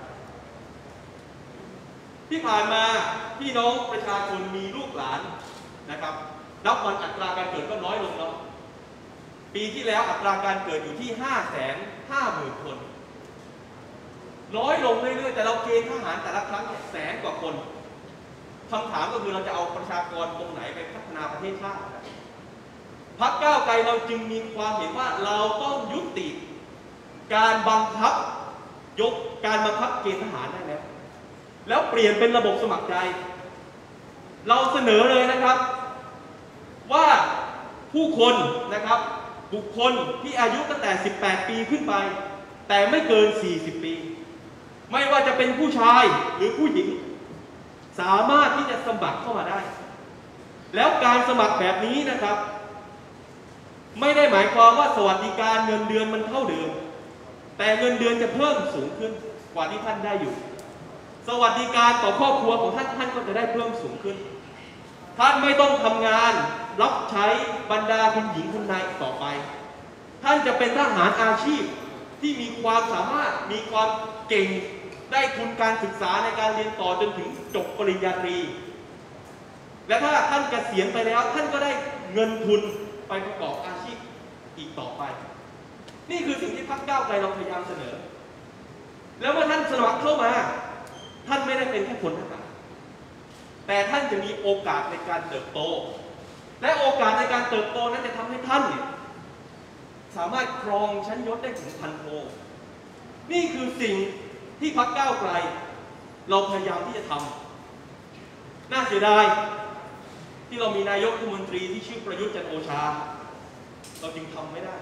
ที่ผ่านมาพี่น้องประชาชนมีลูกหลานนะครับนับวันอัตราการเกิดก็น้อยลงแล้วปีที่แล้วอัตราการเกิดอยู่ที่ห้าแสนห้าหมื่นคนน้อยลงเรื่อยๆแต่เราเกณฑ์ทหารแต่ละครั้งเนี่ยแสนกว่าคนคำถามก็คือเราจะเอาประชากรตรงไหนไปพัฒนาประเทศชาติพรรคก้าวไกลเราจึงมีความเห็นว่าเราต้องยุติการบังคับยกการบังคับเกณฑ์ทหารได้แล้วแล้วเปลี่ยนเป็นระบบสมัครใจเราเสนอเลยนะครับว่าผู้คนนะครับบุคคลที่อายุตั้งแต่สิบแปดปีขึ้นไปแต่ไม่เกินสี่สิบปีไม่ว่าจะเป็นผู้ชายหรือผู้หญิงสามารถที่จะสมัครเข้ามาได้แล้วการสมัครแบบนี้นะครับไม่ได้หมายความว่าสวัสดิการเงินเดือนมันเท่าเดิมแต่เงินเดือนจะเพิ่มสูงขึ้นกว่าที่ท่านได้อยู่สวัสดิการต่อครอบครัวของท่านท่านก็จะได้เพิ่มสูงขึ้นท่านไม่ต้องทำงานรับใช้บรรดาคุณหญิงคุณนายต่อไปท่านจะเป็นทหารอาชีพที่มีความสามารถมีความเก่งได้ทุนการศึกษาในการเรียนต่อจนถึงจบปริญญาตรีและถ้าท่านเกษียณไปแล้วท่านก็ได้เงินทุนไปประกอบอาชีพอีกต่อไปนี่คือสิ่งที่พรรคก้าวไกลเราพยายามเสนอแล้วเมื่อท่านสมัครเข้ามาท่านไม่ได้เป็นแค่พลทหารแต่ท่านจะมีโอกาสในการเติบโตและโอกาสในการเติบโตนั้นจะทำให้ท่านเนี่ยสามารถครองชั้นยศได้ถึงพันโทนี่คือสิ่งที่พรรคก้าวไกลเราพยายามที่จะทำน่าเสียดายที่เรามีนายกรัฐมนตรีที่ชื่อประยุทธ์จันทร์โอชาเราจึงทำไม่ได้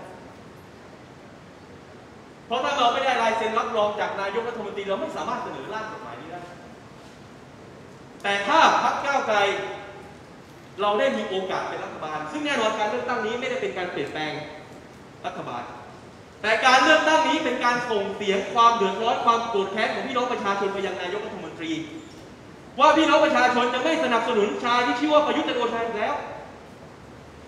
เพราะถ้าเราไม่ได้ลายเซ็นรับรองจากนายกรัฐมนตรีเราไม่สามารถเสนอร่างกฎหมายนี้ได้แต่ถ้าพรรคก้าวไกลเราได้มีโอกาสเป็นรัฐบาลซึ่งแน่นอนการเลือกตั้งนี้ไม่ได้เป็นการเปลี่ยนแปลงรัฐบาลแต่การเลือกตั้งนี้เป็นการส่งเสียงความเดือดร้อนความโกรธแค้นของพี่น้องประชาชนไปยังนายกรัฐมนตรีว่าพี่น้องประชาชนจะไม่สนับสนุนชายที่ชื่อว่าประยุทธ์จันทร์โอชาอีกแล้ว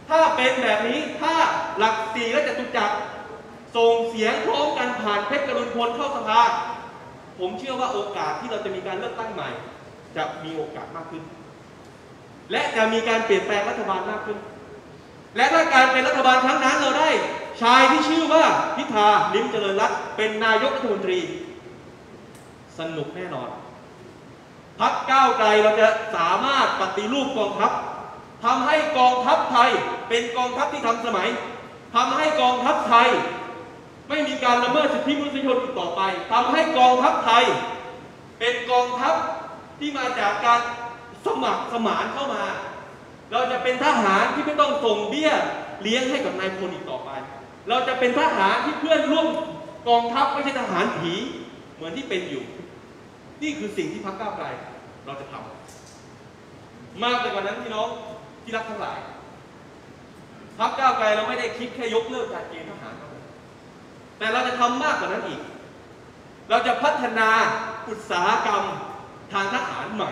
ถ้าเป็นแบบนี้ถ้าหลักสี่และจตุจักรส่งเสียงพร้อมกันผ่านเพชรกรุณพลเข้าสภาผมเชื่อว่าโอกาสที่เราจะมีการเลือกตั้งใหม่จะมีโอกาสมากขึ้นและจะมีการเปลี่ยนแปลงรัฐบาลมากขึ้นและถ้าการเป็นรัฐบาลครั้งนั้นเราได้ชายที่ชื่อว่าพิธาลิ้มเจริญรัตน์เป็นนายกรัฐมนตรีสนุกแน่นอนพรรคก้าวไกลเราจะสามารถปฏิรูปกองทัพทำให้กองทัพไทยเป็นกองทัพที่ทันสมัยทำให้กองทัพไทยไม่มีการละเมิดสิทธิมนุษยชนอีกต่อไปทำให้กองทัพไทยเป็นกองทัพที่มาจากการสมัครสมานเข้ามาเราจะเป็นทหารที่ไม่ต้องส่งเบี้ยเลี้ยงให้กับนายพลอีกต่อไปเราจะเป็นทหารที่เพื่อนร่วมกองทัพไม่ใช่ทหารผีเหมือนที่เป็นอยู่นี่คือสิ่งที่พรรคก้าวไกลเราจะทำมากไปกว่านั้นพี่น้องที่รักทั้งหลายพรรคก้าวไกลเราไม่ได้คิดแค่ยกเลิกการเกณฑ์ทหารแต่เราจะทำมากกว่านั้นอีกเราจะพัฒนาอุตสาหกรรมทางทหารใหม่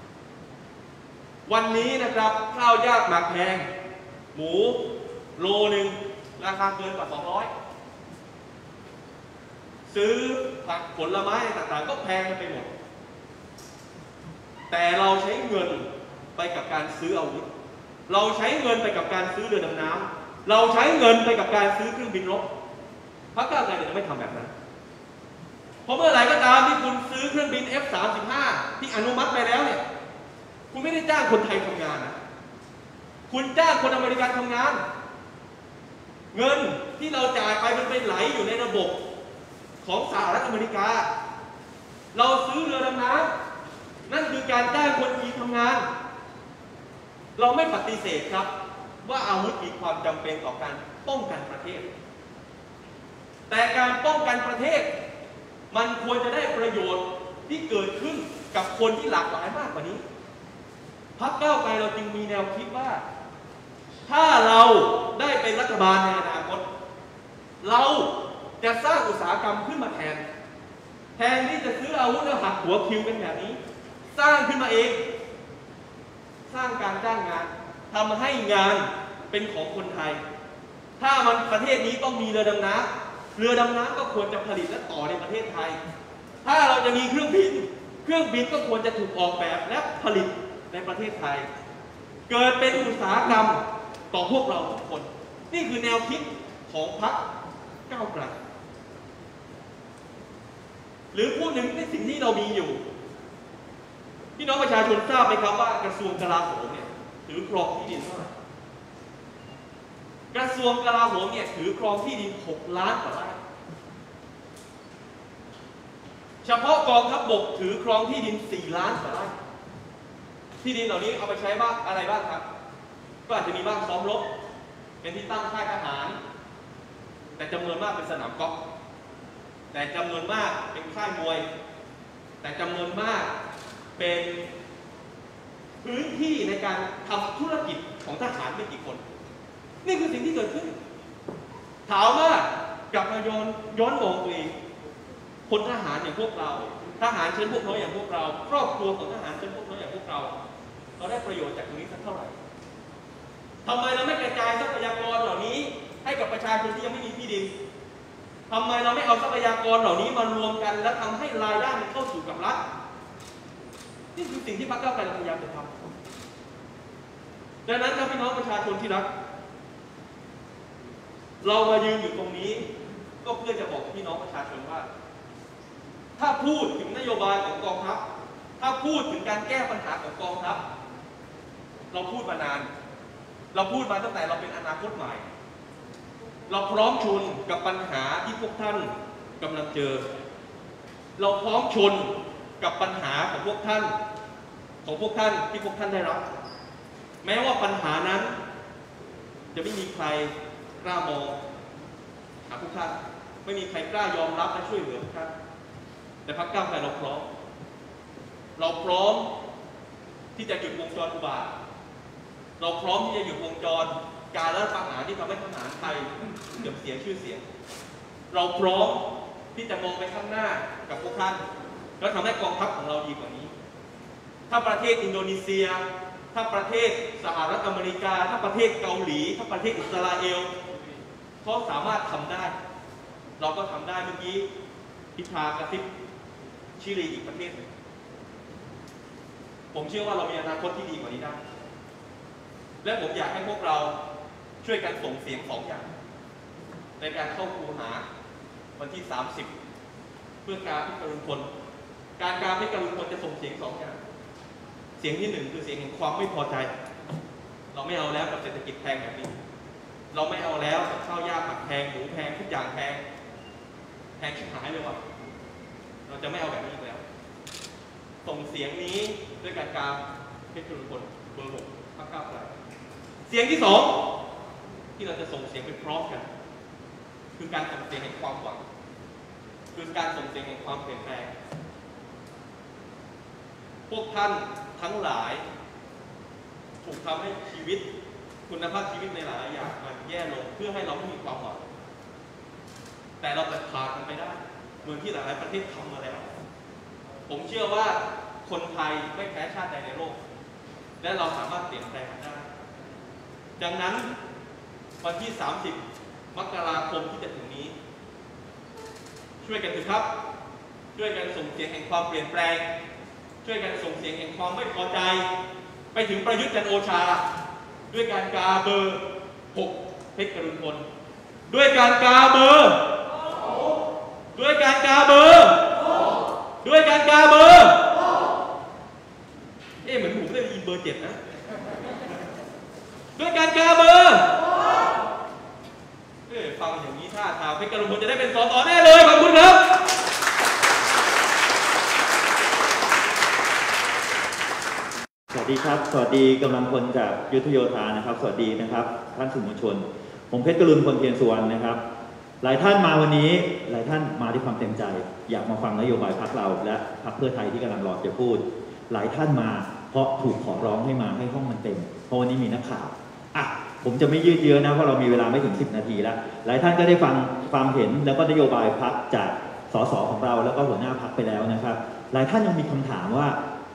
วันนี้นะครับข้าวยากหมากแพงหมูโลหนึ่งราคาเกินกว่าสองร้อยซื้อผักผลไม้ต่างๆก็แพงไปหมดแต่เราใช้เงินไปกับการซื้ออาวุธเราใช้เงินไปกับการซื้อเรือดำน้ำเราใช้เงินไปกับการซื้อเครื่องบินรบพรรคก้าวไกลจะไม่ทำแบบนั้นเพราะเมื่อไหร่ก็ตามที่คุณซื้อเครื่องบิน เอฟ สามสิบห้า ที่อนุมัติไปแล้วเนี่ยคุณไม่ได้จ้างคนไทยทำงานนะคุณจ้างคนอเมริกันทำงานเงินที่เราจ่ายไปมันไปไหลอยู่ในระบบของสหรัฐอเมริกาเราซื้อเรือดำน้ำนั่นคือการจ้างคนจีนทำงานเราไม่ปฏิเสธครับว่าอาวุธมีความจำเป็นต่อการป้องกันประเทศแต่การป้องกันประเทศมันควรจะได้ประโยชน์ที่เกิดขึ้นกับคนที่หลากหลายมากกว่านี้พรรคก้าวไกลเราจึงมีแนวคิดว่าถ้าเราได้เป็นรัฐบาลในอนาคตเราจะสร้างอุตสาหกรรมขึ้นมาแทนแทนที่จะซื้ออาวุธแล้วหักหัวคิวเป็นแบบนี้สร้างขึ้นมาเองสร้างการจ้างงานทำให้งานเป็นของคนไทยถ้ามันประเทศนี้ต้องมีเรือดำน้ำเรือดำน้ำก็ควรจะผลิตและต่อในประเทศไทยถ้าเราจะมีเครื่องบินเครื่องบินก็ควรจะถูกออกแบบและผลิตในประเทศไทยเกิดเป็นอุตสาหกรรมต่อพวกเราทุกคนนี่คือแนวคิดของพรรคก้าวไกลหรือพูดถึงในสิ่งที่เรามีอยู่พี่น้องประชาชนทราบไหมครับว่ากระทรวงกลาโหมเนี่ยถือครองที่ดินเท่าไหร่กระทรวงกลาโหมเนี่ยถือครองที่ดินหกล้านกว่าไร่เฉพาะกองทัพบกถือครองที่ดินสี่ล้านกว่าไร่ที่ดินเหล่านี้เอาไปใช้บ้างอะไรบ้างครับก็อาจจะมีบ้างซ้อมรบเป็นที่ตั้งค่ายทหารแต่จำนวนมากเป็นสนามกอล์ฟแต่จำนวนมากเป็นค่ายมวยแต่จำนวนมากเป็นพื้นที่ในการทำธุรกิจของทหารไม่กี่คนนี่คือสิ่งที่เกิดขึ้นถามว่ากลับมาย้อนย้อนมองตัวเองคนทหารอย่างพวกเราทหารชั้นพวกน้อยอย่างพวกเราครอบครัวของทหารชั้นพวกน้อยอย่างพวกเราเราได้ประโยชน์จากตรงนี้สักเท่าไหร่ทำไมเราไม่กระจายทรัพยากรเหล่านี้ให้กับประชาชนที่ยังไม่มีที่ดินทำไมเราไม่เอาทรัพยากรเหล่านี้มารวมกันและทำให้รายได้มันเข้าสู่กับรัฐนี่คือสิ่งที่พรรคก้าวไกลพยายามจะทำดังนั้นครับพี่น้องประชาชนที่รักเรามายืนอยู่ตรงนี้ก็เพื่อจะบอกพี่น้องประชาชนว่าถ้าพูดถึงนโยบายของกองทัพถ้าพูดถึงการแก้ปัญหาของกองทัพเราพูดมานานเราพูดมาตั้งแต่เราเป็นอนาคตใหม่เราพร้อมชนกับปัญหาที่พวกท่านกำลังเจอเราพร้อมชนกับปัญหาของพวกท่านของพวกท่านที่พวกท่านได้รับแม้ว่าปัญหานั้นจะไม่มีใครกล้ามองหาพวกท่านไม่มีใครกล้ายอมรับและช่วยเหลือพวกท่านแต่พรรคก้าวไกลเราพร้อมเราพร้อมที่จะหยุดวงจรอุบาทเราพร้อมที่จะหยุดวงจรการรัฐประหารที่ทำให้ทหารไทยเสื่อมเสียชื่อเสียงเราพร้อมที่จะมองไปข้างหน้ากับพวกท่านแล้วทำให้กองทัพของเราดีกว่านี้ถ้าประเทศอินโดนีเซียถ้าประเทศสหรัฐอเมริกาถ้าประเทศเกาหลีถ้าประเทศอิสราเอลเขาสามารถทำได้เราก็ทำได้เมื่อกี้พิธากระซิบชิลีอีกประเทศหนึ่งผมเชื่อว่าเรามีอนาคตที่ดีกว่านี้ได้และผมอยากให้พวกเราช่วยกันส่งเสียงสองอย่างในการเข้าคูหาวันที่สามสิบเพื่อการพิจารณาพลการการพิจารณาพลจะส่งเสียงสองอย่างเสียงที่หนึ่งคือเสียงแห่งความไม่พอใจเราไม่เอาแล้วกับเศรษฐกิจแพงแบบนี้เราไม่เอาแล้วกับข้าวยากผักแพงหมูแพงทุกอย่างแพงแพงชิบหายเลยว่ะเราจะไม่เอาแบบนี้แล้วส่งเสียงนี้ด้วยการการพิจารณาพลเบอร์หกพรรคก้าวไกลเสียงที่สองที่เราจะส่งเสียงไปพร้อมกันคือการส่งเสียงแห่งความหวังคือการส่งเสียงแห่งความเปลี่ยนแปลงพวกท่านทั้งหลายถูกทำให้ชีวิตคุณภาพชีวิตในหลายอย่างมันแย่ลงเพื่อให้เราไม่มีความหวังแต่เราจะผ่านมันไปได้เหมือนที่หลายประเทศทำมาแล้วผมเชื่อว่าคนไทยไม่แพ้ชาติใดในโลกและเราสามารถเปลี่ยนแปลงมันได้ดังนั้นวันที่สามสิบมกราคมที่จะถึงนี้ช่วยกันเถอะครับช่วยกันส่งเสียงแห่งความเปลี่ยนแปลงช่วยกันส่งเสียงแห่งความไม่พอใจไปถึงประยุทธ์จันทร์โอชาด้วยการกาเบอร์หกเพชรกรุณพลด้วยการกาเบอร์ด้วยการกาเบอร์ด้วยการกาเบอร์เอ๊ะเหมือนผมได้ยินเบอร์เจ็ดนะด้วยการกาเบอร์เอ๊ะฟังอย่างนี้ท่าทางเพชรกรุณพลจะได้เป็นสสแน่เลยขอบคุณครับสวัสดีครับสวัสดีกำลังพลจากยุทธโยธานะครับสวัสดีนะครับท่านสื่อมวลชนผมเพชรกรุณพลเทียนสุวรรณนะครับหลายท่านมาวันนี้หลายท่านมาด้วยความเต็มใจอยากมาฟังนโยบายพรรคเราและพรรคเพื่อไทยที่กำลังรอจะพูดหลายท่านมาเพราะถูกขอร้องให้มาให้ห้องมันเต็มเพราะวันนี้มีนักข่าวอ่ะผมจะไม่ยืดเยื้อนะเพราะเรามีเวลาไม่ถึงสิบนาทีแล้วหลายท่านก็ได้ฟังความเห็นแล้วก็นโยบายพรรคจากสสของเราแล้วก็หัวหน้าพรรคไปแล้วนะครับหลายท่านยังมีคำถามว่า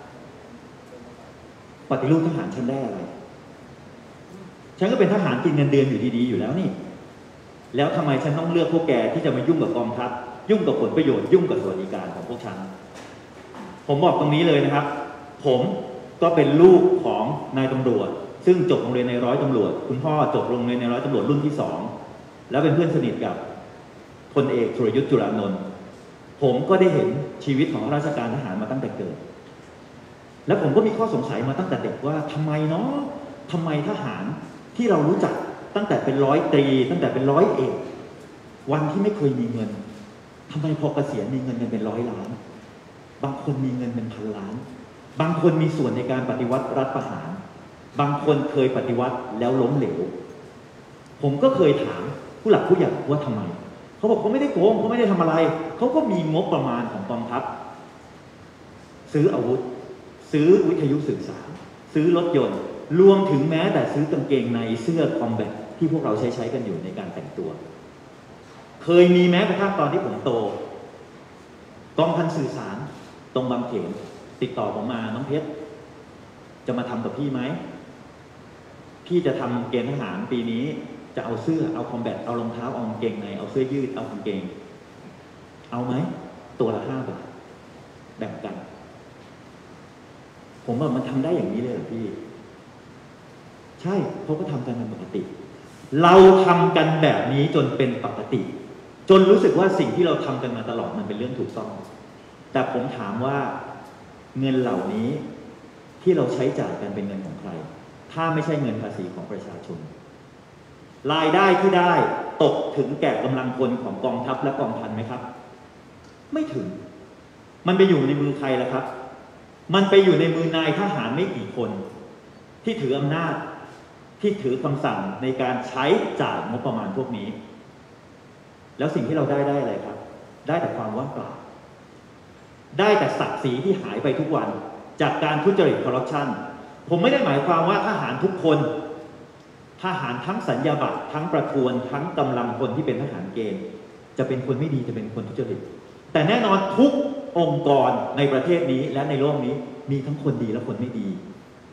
ปฏิรูปทหารฉันได้อะไรฉันก็เป็นทหารกินเงินเดือนอยู่ดีๆอยู่แล้วนี่แล้วทำไมฉันต้องเลือกพวกแกที่จะมายุ่งกับกองทัพยุ่งกับผลประโยชน์ยุ่งกับสวัสดิการของพวกฉันผมบอกตรงนี้เลยนะครับผมก็เป็นลูกของนายตำรวจซึ่งจบโรงเรียนในร้อยตำรวจคุณพ่อจบโรงเรียนในร้อยตำรวจรุ่นที่สองแล้วเป็นเพื่อนสนิทกับพลเอกสุรยุทธ์จุลานนท์ผมก็ได้เห็นชีวิตของราชการทหารมาตั้งแต่เกิดแล้วผมก็มีข้อสงสัยมาตั้งแต่เด็กว่าทำไมเนาะทำไมทหารที่เรารู้จักตั้งแต่เป็นร้อยตรีตั้งแต่เป็นร้อยเอกวันที่ไม่เคยมีเงินทำไมพอเกษียณมีเงินกันเป็นร้อยล้านบางคนมีเงินเป็นพันล้านบางคนมีส่วนในการปฏิวัติรัฐประหารบางคนเคยปฏิวัติแล้วล้มเหลวผมก็เคยถามผู้หลักผู้ใหญ่ว่าทำไมเขาบอกเขาไม่ได้โกงเขาไม่ได้ทำอะไรเขาก็มีงบประมาณของกองทัพซื้ออาวุธซื้อวิทยุสื่อสารซื้อรถยนต์รวมถึงแม้แต่ซื้อกางเกงในเสื้อคอมแบทที่พวกเราใช้ใช้กันอยู่ในการแต่งตัวเคยมีแม้กระทั่งตอนที่ผมโตกองพันสื่อสารตรงบางเขนติดต่อผมมาน้องเพชรจะมาทำกับพี่ไหมพี่จะทำเกณฑ์ทหารปีนี้จะเอาเสื้อเอาคอมแบทเอารองเท้าเอากางเกงในเอาเสื้อยืดเอากางเกงเอาไหมตัวละห้าบาทแบ่งกันผมว่ามันทำได้อย่างนี้เลยเหรอพี่ใช่เขาก็ทำกันเป็นปกติเราทำกันแบบนี้จนเป็นปกติจนรู้สึกว่าสิ่งที่เราทำกันมาตลอดมันเป็นเรื่องถูกต้องแต่ผมถามว่าเงินเหล่านี้ที่เราใช้จ่ายกันเป็นเงินของใครถ้าไม่ใช่เงินภาษีของประชาชนรายได้ที่ได้ตกถึงแก่กำลังพลของกองทัพและกองพันไหมครับไม่ถึงมันไปอยู่ในมือใครล่ะครับมันไปอยู่ในมือนายทหารไม่กี่คนที่ถืออำนาจที่ถือคำสั่งในการใช้จ่ายงบประมาณพวกนี้แล้วสิ่งที่เราได้ได้อะไรครับได้แต่ความว่างเปล่าได้แต่ศักดิ์ศรีที่หายไปทุกวันจากการทุจริตคอร์รัปชันผมไม่ได้หมายความว่าทหารทุกคนทหารทั้งสัญญาบัตรทั้งประทวนทั้งกำลังพลที่เป็นทหารเกณฑ์จะเป็นคนไม่ดีจะเป็นคนทุจริตแต่แน่นอนทุกองค์กรในประเทศนี้และในโลกนี้มีทั้งคนดีและคนไม่ดี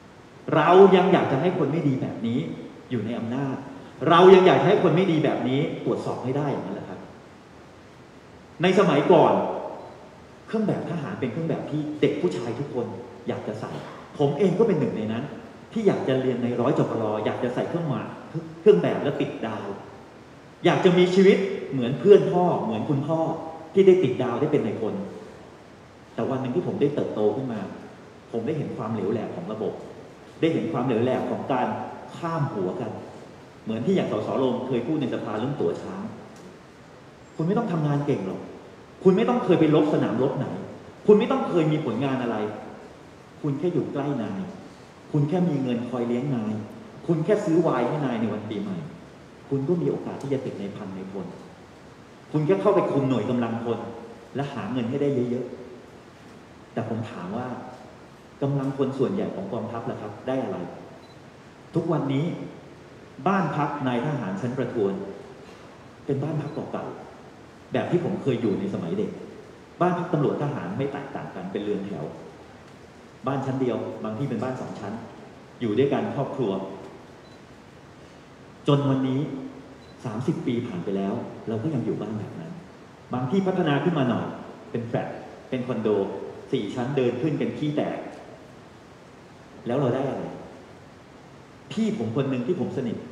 เรายังอยากจะให้คนไม่ดีแบบนี้อยู่ในอำนาจเรายังอยากให้คนไม่ดีแบบนี้ตรวจสอบไม่ได้อย่างนั้นแหละครับในสมัยก่อนเครื่องแบบทหารเป็นเครื่องแบบที่เด็กผู้ชายทุกคนอยากจะใส่ผมเองก็เป็นหนึ่งในนั้นที่อยากจะเรียนในร้อยจปรอยากจะใส่เครื่องหมายเครื่องแบบแล้วติดดาวอยากจะมีชีวิตเหมือนเพื่อนพ่อเหมือนคุณพ่อที่ได้ติดดาวได้เป็นนายพลแต่วันหนึ่งที่ผมได้เติบโตขึ้นมาผมได้เห็นความเหลวแหลกของระบบได้เห็นความเหลวแหลกของการข้ามหัวกันเหมือนที่อย่างสสโรมเคยพูดในสภาเรื่องตั๋วช้างคุณไม่ต้องทำงานเก่งหรอกคุณไม่ต้องเคยไปรบสนามรบไหนคุณไม่ต้องเคยมีผลงานอะไรคุณแค่อยู่ใกล้นายคุณแค่มีเงินคอยเลี้ยงนายคุณแค่ซื้อไวน์ให้นายในวันปีใหม่คุณก็มีโอกาสที่จะติดในพันในพลคุณแค่เข้าไปคุมหน่วยกำลังพลและหาเงินให้ได้เยอะๆแต่ผมถามว่ากำลังพลส่วนใหญ่ของกองทัพล่ะครับได้อะไรทุกวันนี้บ้านพักนายทหารชั้นประทวนเป็นบ้านพักเก่าๆแบบที่ผมเคยอยู่ในสมัยเด็กบ้านพักตำรวจทหารไม่แตกต่างกันเป็นเรือนแถวบ้านชั้นเดียวบางที่เป็นบ้านสองชั้นอยู่ด้วยกันครอบครัวจนวันนี้สามสิบปีผ่านไปแล้วเราก็ยังอยู่บ้านแบบนั้นบางที่พัฒนาขึ้นมาหน่อยเป็นแฟลตเป็นคอนโดสี่ชั้นเดินขึ้นกันขี้แตกแล้วเราได้อะไรพี่ผมคนหนึ่งที่ผมสนิท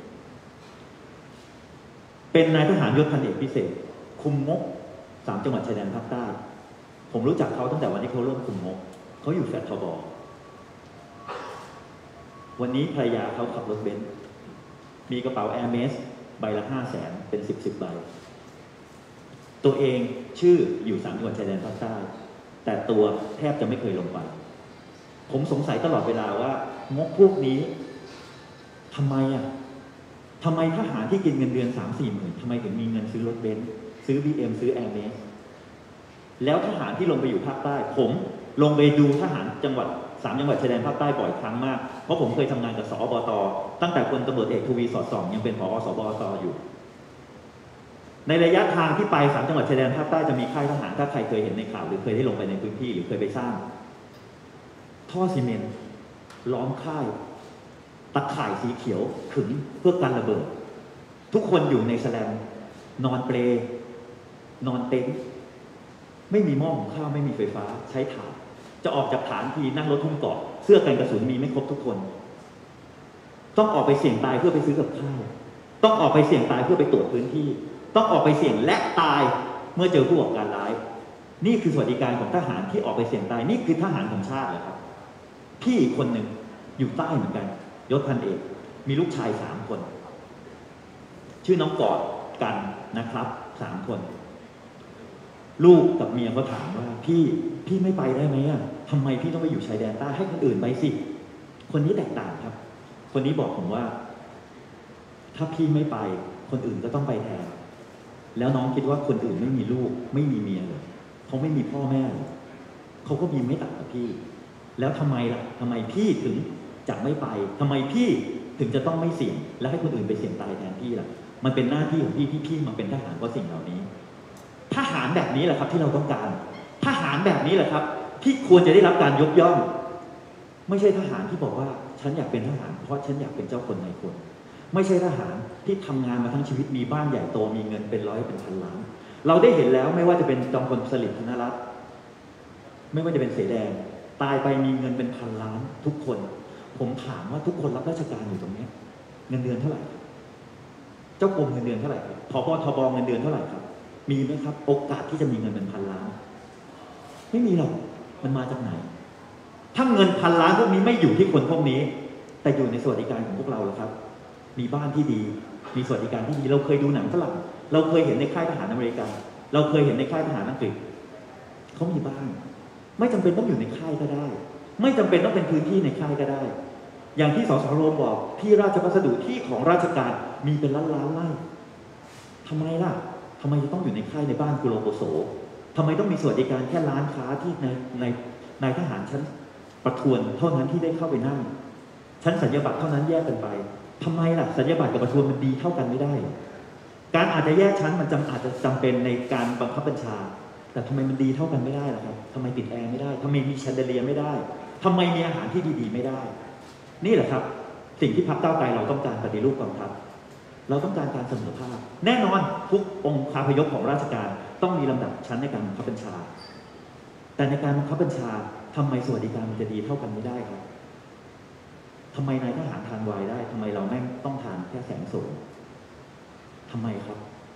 เป็นนายทหารยศพันเอกพิเศษคุมงบสามจังหวัดชายแดนภาคใต้ผมรู้จักเขาตั้งแต่วันที่เขาเริ่มคุมงบเขาอยู่แฟลตทบวันนี้ภรรยาเขาขับรถเบนซ์มีกระเป๋าแอร์เมสใบละห้าแสนเป็นสิบสิบใบตัวเองชื่ออยู่สามจังหวัดชายแดนภาคใต้แต่ตัวแทบจะไม่เคยลงไปผมสงสัยตลอดเวลาว่างบพวกนี้ทำไมอ่ะทำไมทหารที่กินเงินเดือนสามสี่หมื่นทำไมถึงมีเงินซื้อรถเบนซ์ซื้อ บี เอ็ม ซื้อแอร์เมสแล้วทหารที่ลงไปอยู่ภาคใต้ผมลงไปดูทหารจังหวัดสามจังหวัดชายแดนภาคใต้บ่อยครั้งมากเพราะผมเคยทำงานกับสอบต.ตั้งแต่พลตำรวจเอกทวีสอดส่องยังเป็นผอ.สบต.อยู่ในระยะทางที่ไปสามจังหวัดชายแดนภาคใต้จะมีค่ายทหารถ้าใครเคยเห็นในข่าวหรือเคยได้ลงไปในพื้นที่หรือเคยไปสร้างท่อซีเมนต์ล้อมค่ายตะข่ายสีเขียวขึงเพื่อกันระเบิดทุกคนอยู่ในแสลมนอนเปลนอนเต็นท์ไม่มีหม้อหุงข้าวไม่มีไฟฟ้าใช้ถ่านจะออกจากฐานทีนั่งรถทุ่งเกาะเสื้อกันกระสุนมีไม่ครบทุกคนต้องออกไปเสี่ยงตายเพื่อไปซื้อกับข้าวต้องออกไปเสี่ยงตายเพื่อไปตรวจพื้นที่ต้องออกไปเสี่ยงและตายเมื่อเจอผู้ก่อการร้ายนี่คือสวัสดิการของทหารที่ออกไปเสี่ยงตายนี่คือทหารของชาติเหรอครับพี่อีกคนหนึ่งอยู่ใต้เหมือนกันยศพันเอกมีลูกชายสามคนชื่อน้องกอดกันนะครับสามคนลูกกับเมียก็ถามว่าพี่พี่ไม่ไปได้ไหมอ่ะทำไมพี่ต้องไปอยู่ชายแดนใต้ให้คนอื่นไปสิคนนี้แตกต่างครับคนนี้บอกผมว่าถ้าพี่ไม่ไปคนอื่นก็ต้องไปแทนแล้วน้องคิดว่าคนอื่นไม่มีลูกไม่มีเมียเลยเขาไม่มีพ่อแม่เขาก็มีไม่ต่างกับพี่แล้วทำไมล่ะทำไมพี่ถึงจะไม่ไปทำไมพี่ถึงจะต้องไม่เสี่ยงแล้วให้คนอื่นไปเสี่ยงตายแทนพี่ล่ะมันเป็นหน้าที่ของพี่ที่พี่มาเป็นทหารเพราะสิ่งเหล่านี้ทหารแบบนี้แหละครับที่เราต้องการทหารแบบนี้แหละครับที่ควรจะได้รับการยกย่องไม่ใช่ทหารที่บอกว่าฉันอยากเป็นทหารเพราะฉันอยากเป็นเจ้าคนนายคนไม่ใช่ทหารที่ทำงานมาทั้งชีวิตมีบ้านใหญ่โตมีเงินเป็นร้อยเป็นพันล้านเราได้เห็นแล้วไม่ว่าจะเป็นจอมพลสฤษดิ์ธนรัตน์ไม่ว่าจะเป็นเสแดงตายไปมีเงินเป็นพันล้านทุกคนผมถามว่าทุกคนรับราชการอยู่ตรงนี้เงินเดือนเท่าไหร่เจ้ากรมเงินเดือนเท่าไหร่ครับผบ.ทบ.เงินเดือนเท่าไหร่ครับมีไหมครับโอกาสที่จะมีเงินเป็นพันล้านไม่มีหรอกมันมาจากไหนถ้าเงินพันล้านพวกนี้ไม่อยู่ที่คนพวกนี้แต่อยู่ในสวัสดิการของพวกเราแล้วครับมีบ้านที่ดีมีสวัสดิการที่ดีเราเคยดูหนังฝรั่งเราเคยเห็นในค่ายทหารอเมริกันเราเคยเห็นในค่ายทหารอังกฤษเขามีบ้านไม่จำเป็นต้องอยู่ในค่ายก็ได้ไม่จำเป็นต้องเป็นพื้นที่ในค่ายก็ได้อย่างที่สสโรมบอกที่ราชพัสดุที่ของราชการมีเป็นล้านล้านไร่ทำไมล่ะทำไมจะต้องอยู่ในค่ายในบ้านกุโลโกโสทำไมต้องมีสวัสดิการแค่ร้านค้าที่ในในในทหารชั้นประทวนเท่านั้นที่ได้เข้าไปนั่งชั้นสัญญาบัตรเท่านั้นแยกกันไปทำไมล่ะสัญญาบัตรกับประทวนมันดีเท่ากันไม่ได้การอาจจะแยกชั้นมันจำอาจจะจำเป็นในการบังคับบัญชาแต่ทำไมมันดีเท่ากันไม่ได้ล่ะครับทำไมติดแอร์ไม่ได้ทำไมมีแชนเดเลียร์ไม่ได้ทำไมมีอาหารที่ดีๆไม่ได้นี่แหละครับสิ่งที่พรรคก้าวไกลเราต้องการปฏิรูปกองทัพเราต้องการการเสมอภาคแน่นอนทุกองค์คาพยพของราชการต้องมีลำดับชั้นในการบังคับบัญชาแต่ในการบังคับบัญชาทำไมสวัสดิการมันจะดีเท่ากันไม่ได้ครับทำไมนายทหารทานวายได้ทำไมเราแม่งต้องทานแค่แสงโสมทำไมครับ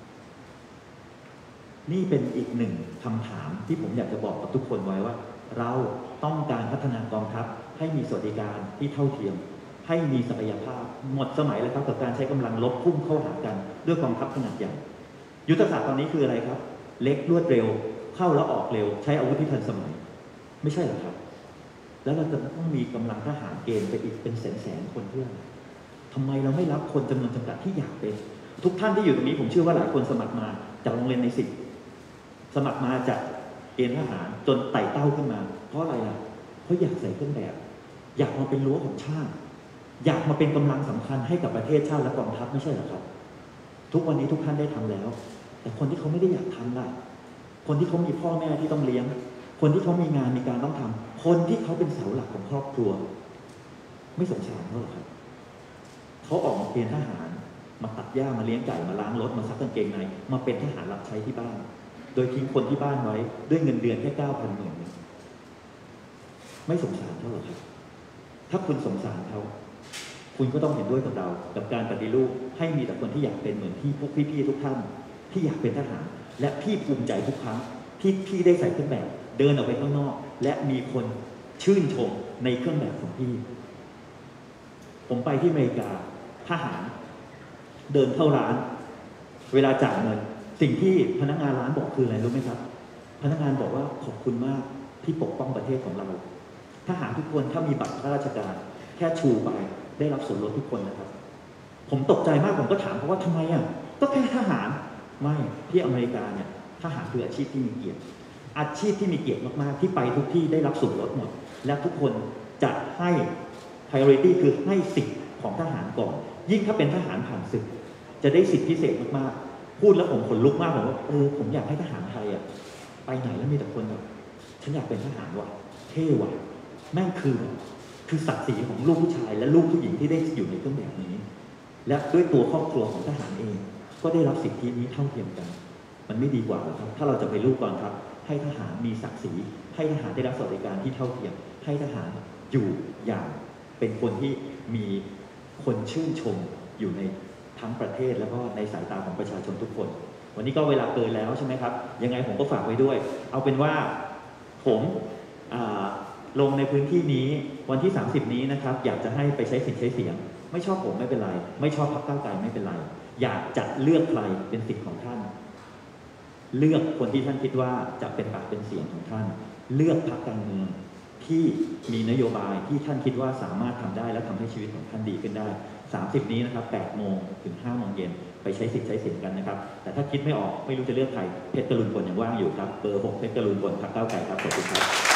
นี่เป็นอีกหนึ่งคำถามที่ผมอยากจะบอกกับทุกคนไว้ว่าเราต้องการพัฒนากองทัพให้มีสวัสดิการที่เท่าเทียมให้มีศักยภาพหมดสมัยแล้วครับกับการใช้กำลังลบพุ่งเข้าหากันด้วยกองทัพขนาดใหญ่ยุทธศาสตร์ตอนนี้คืออะไรครับเล็กรวดเร็วเข้าแล้วออกเร็วใช้อาวุธที่ทันสมัยไม่ใช่หรอครับแล้วเราจะต้องมีกำลังทหารเกณฑ์ไปอีกเป็นแสนแสนคนเพื่อทำไมเราไม่รับคนจำนวนจำกัดที่อยากเป็นทุกท่านที่อยู่ตรงนี้ผมเชื่อว่าหลายคนสมัครมาจากโรงเรียนในสิบสมัครมาจากเกณฑ์ทหารจนไต่เต้าขึ้นมาเพราะอะไรล่ะเพราะอยากใส่เครื่องแบบอยากมาเป็นรั้วของชาติอยากมาเป็นกำลังสำคัญให้กับประเทศชาติและกองทัพไม่ใช่หรอครับทุกวันนี้ทุกท่านได้ทำแล้วแต่คนที่เขาไม่ได้อยากทำล่ะคนที่เขามีพ่อแม่ที่ต้องเลี้ยงคนที่เขามีงานมีการต้องทำคนที่เขาเป็นเสาหลักของครอบครัวไม่สงสารเขาหรอครับเขาออกมาเกณฑ์ทหารมาตัดหญ้ามาเลี้ยงไก่มาล้างรถมาซักกางเกงในมาเป็นทหารรับใช้ที่บ้านโดยทิ้งคนที่บ้านไว้ด้วยเงินเดือนแค่เก้าพันหมื่นไม่สงสารเขาหรอครับถ้าคุณสงสารเขาคุณก็ต้องเห็นด้วยกับเรากับการปฏิรูปให้มีแต่คนที่อยากเป็นเหมือนที่พวกพี่ๆทุกท่านที่อยากเป็นทหารและพี่ภูมิใจทุกครั้งที่พี่ได้ใส่เครื่องแบบเดินออกไปข้างนอกและมีคนชื่นชมในเครื่องแบบของพี่ผมไปที่อเมริกาทหารเดินเข้าร้านเวลาจ่ายเงินสิ่งที่พนักงานร้านบอกคืออะไรรู้ไหมครับพนักงานบอกว่าขอบคุณมากที่ปกป้องประเทศของเราทหารทุกคนถ้ามีบัตรข้าราชการแค่ชูไปได้รับส่วนลดทุกคนนะครับผมตกใจมากผมก็ถามเขาว่าทำไมอ่ะก็แค่ทหารไม่ที่อเมริกาเนี่ยทหารคืออาชีพที่มีเกียรติอาชีพที่มีเกียรติมากๆที่ไปทุกที่ได้รับส่วนลดหมดและทุกคนจะให้ priority คือให้สิทธิ์ของทหารก่อนยิ่งถ้าเป็นทหารผ่านศึกจะได้สิทธิพิเศษมากๆพูดแล้วผมขนลุกมากผมว่าเออผมอยากให้ทหารไทยอ่ะไปไหนแล้วมีแต่คนแบบฉันอยากเป็นทหารว่ะเท่ว่ะแม่งคือคือศักดิ์ศรีของลูกผู้ชายและลูกผู้หญิงที่ได้อยู่ในเครื่องแบบนี้และด้วยตัวครอบครัวของทหารเองก็ได้รับสิทธินี้เท่าเทียมกันมันไม่ดีกว่าหรอครับถ้าเราจะไปรูปก่อนครับให้ทหารมีศักดิ์ศรีให้ทหารได้รับสวัสดิการที่เท่าเทียมให้ทหารอยู่อย่างเป็นคนที่มีคนชื่นชมอยู่ในทั้งประเทศแล้วก็ในสายตาของประชาชนทุกคนวันนี้ก็เวลาเกินแล้วใช่ไหมครับยังไงผมก็ฝากไว้ด้วยเอาเป็นว่าผมลงในพื้นที่นี้วันที่สามสิบนี้นะครับอยากจะให้ไปใช้สิทธิ์ใช้เสียงไม่ชอบผมไม่เป็นไรไม่ชอบพรรคก้าวไกลไม่เป็นไรอยากจะเลือกใครเป็นสิทธิ์ของท่านเลือกคนที่ท่านคิดว่าจะเป็นปากเป็นเสียงของท่านเลือกพรรคการเมืองที่มีนโยบายที่ท่านคิดว่าสามารถทำได้และทำให้ชีวิตของท่านดีขึ้นได้สามสิบนี้นะครับแปดโมงถึงห้าโมงเย็นไปใช้สิทธิ์ใช้เสียงกันนะครับแต่ถ้าคิดไม่ออกไม่รู้จะเลือกใครเพชรกรุณพลยังว่างอยู่ครับเบอร์หกเพชรกรุณพลพรรคก้าวไกลครับขอบคุณครับ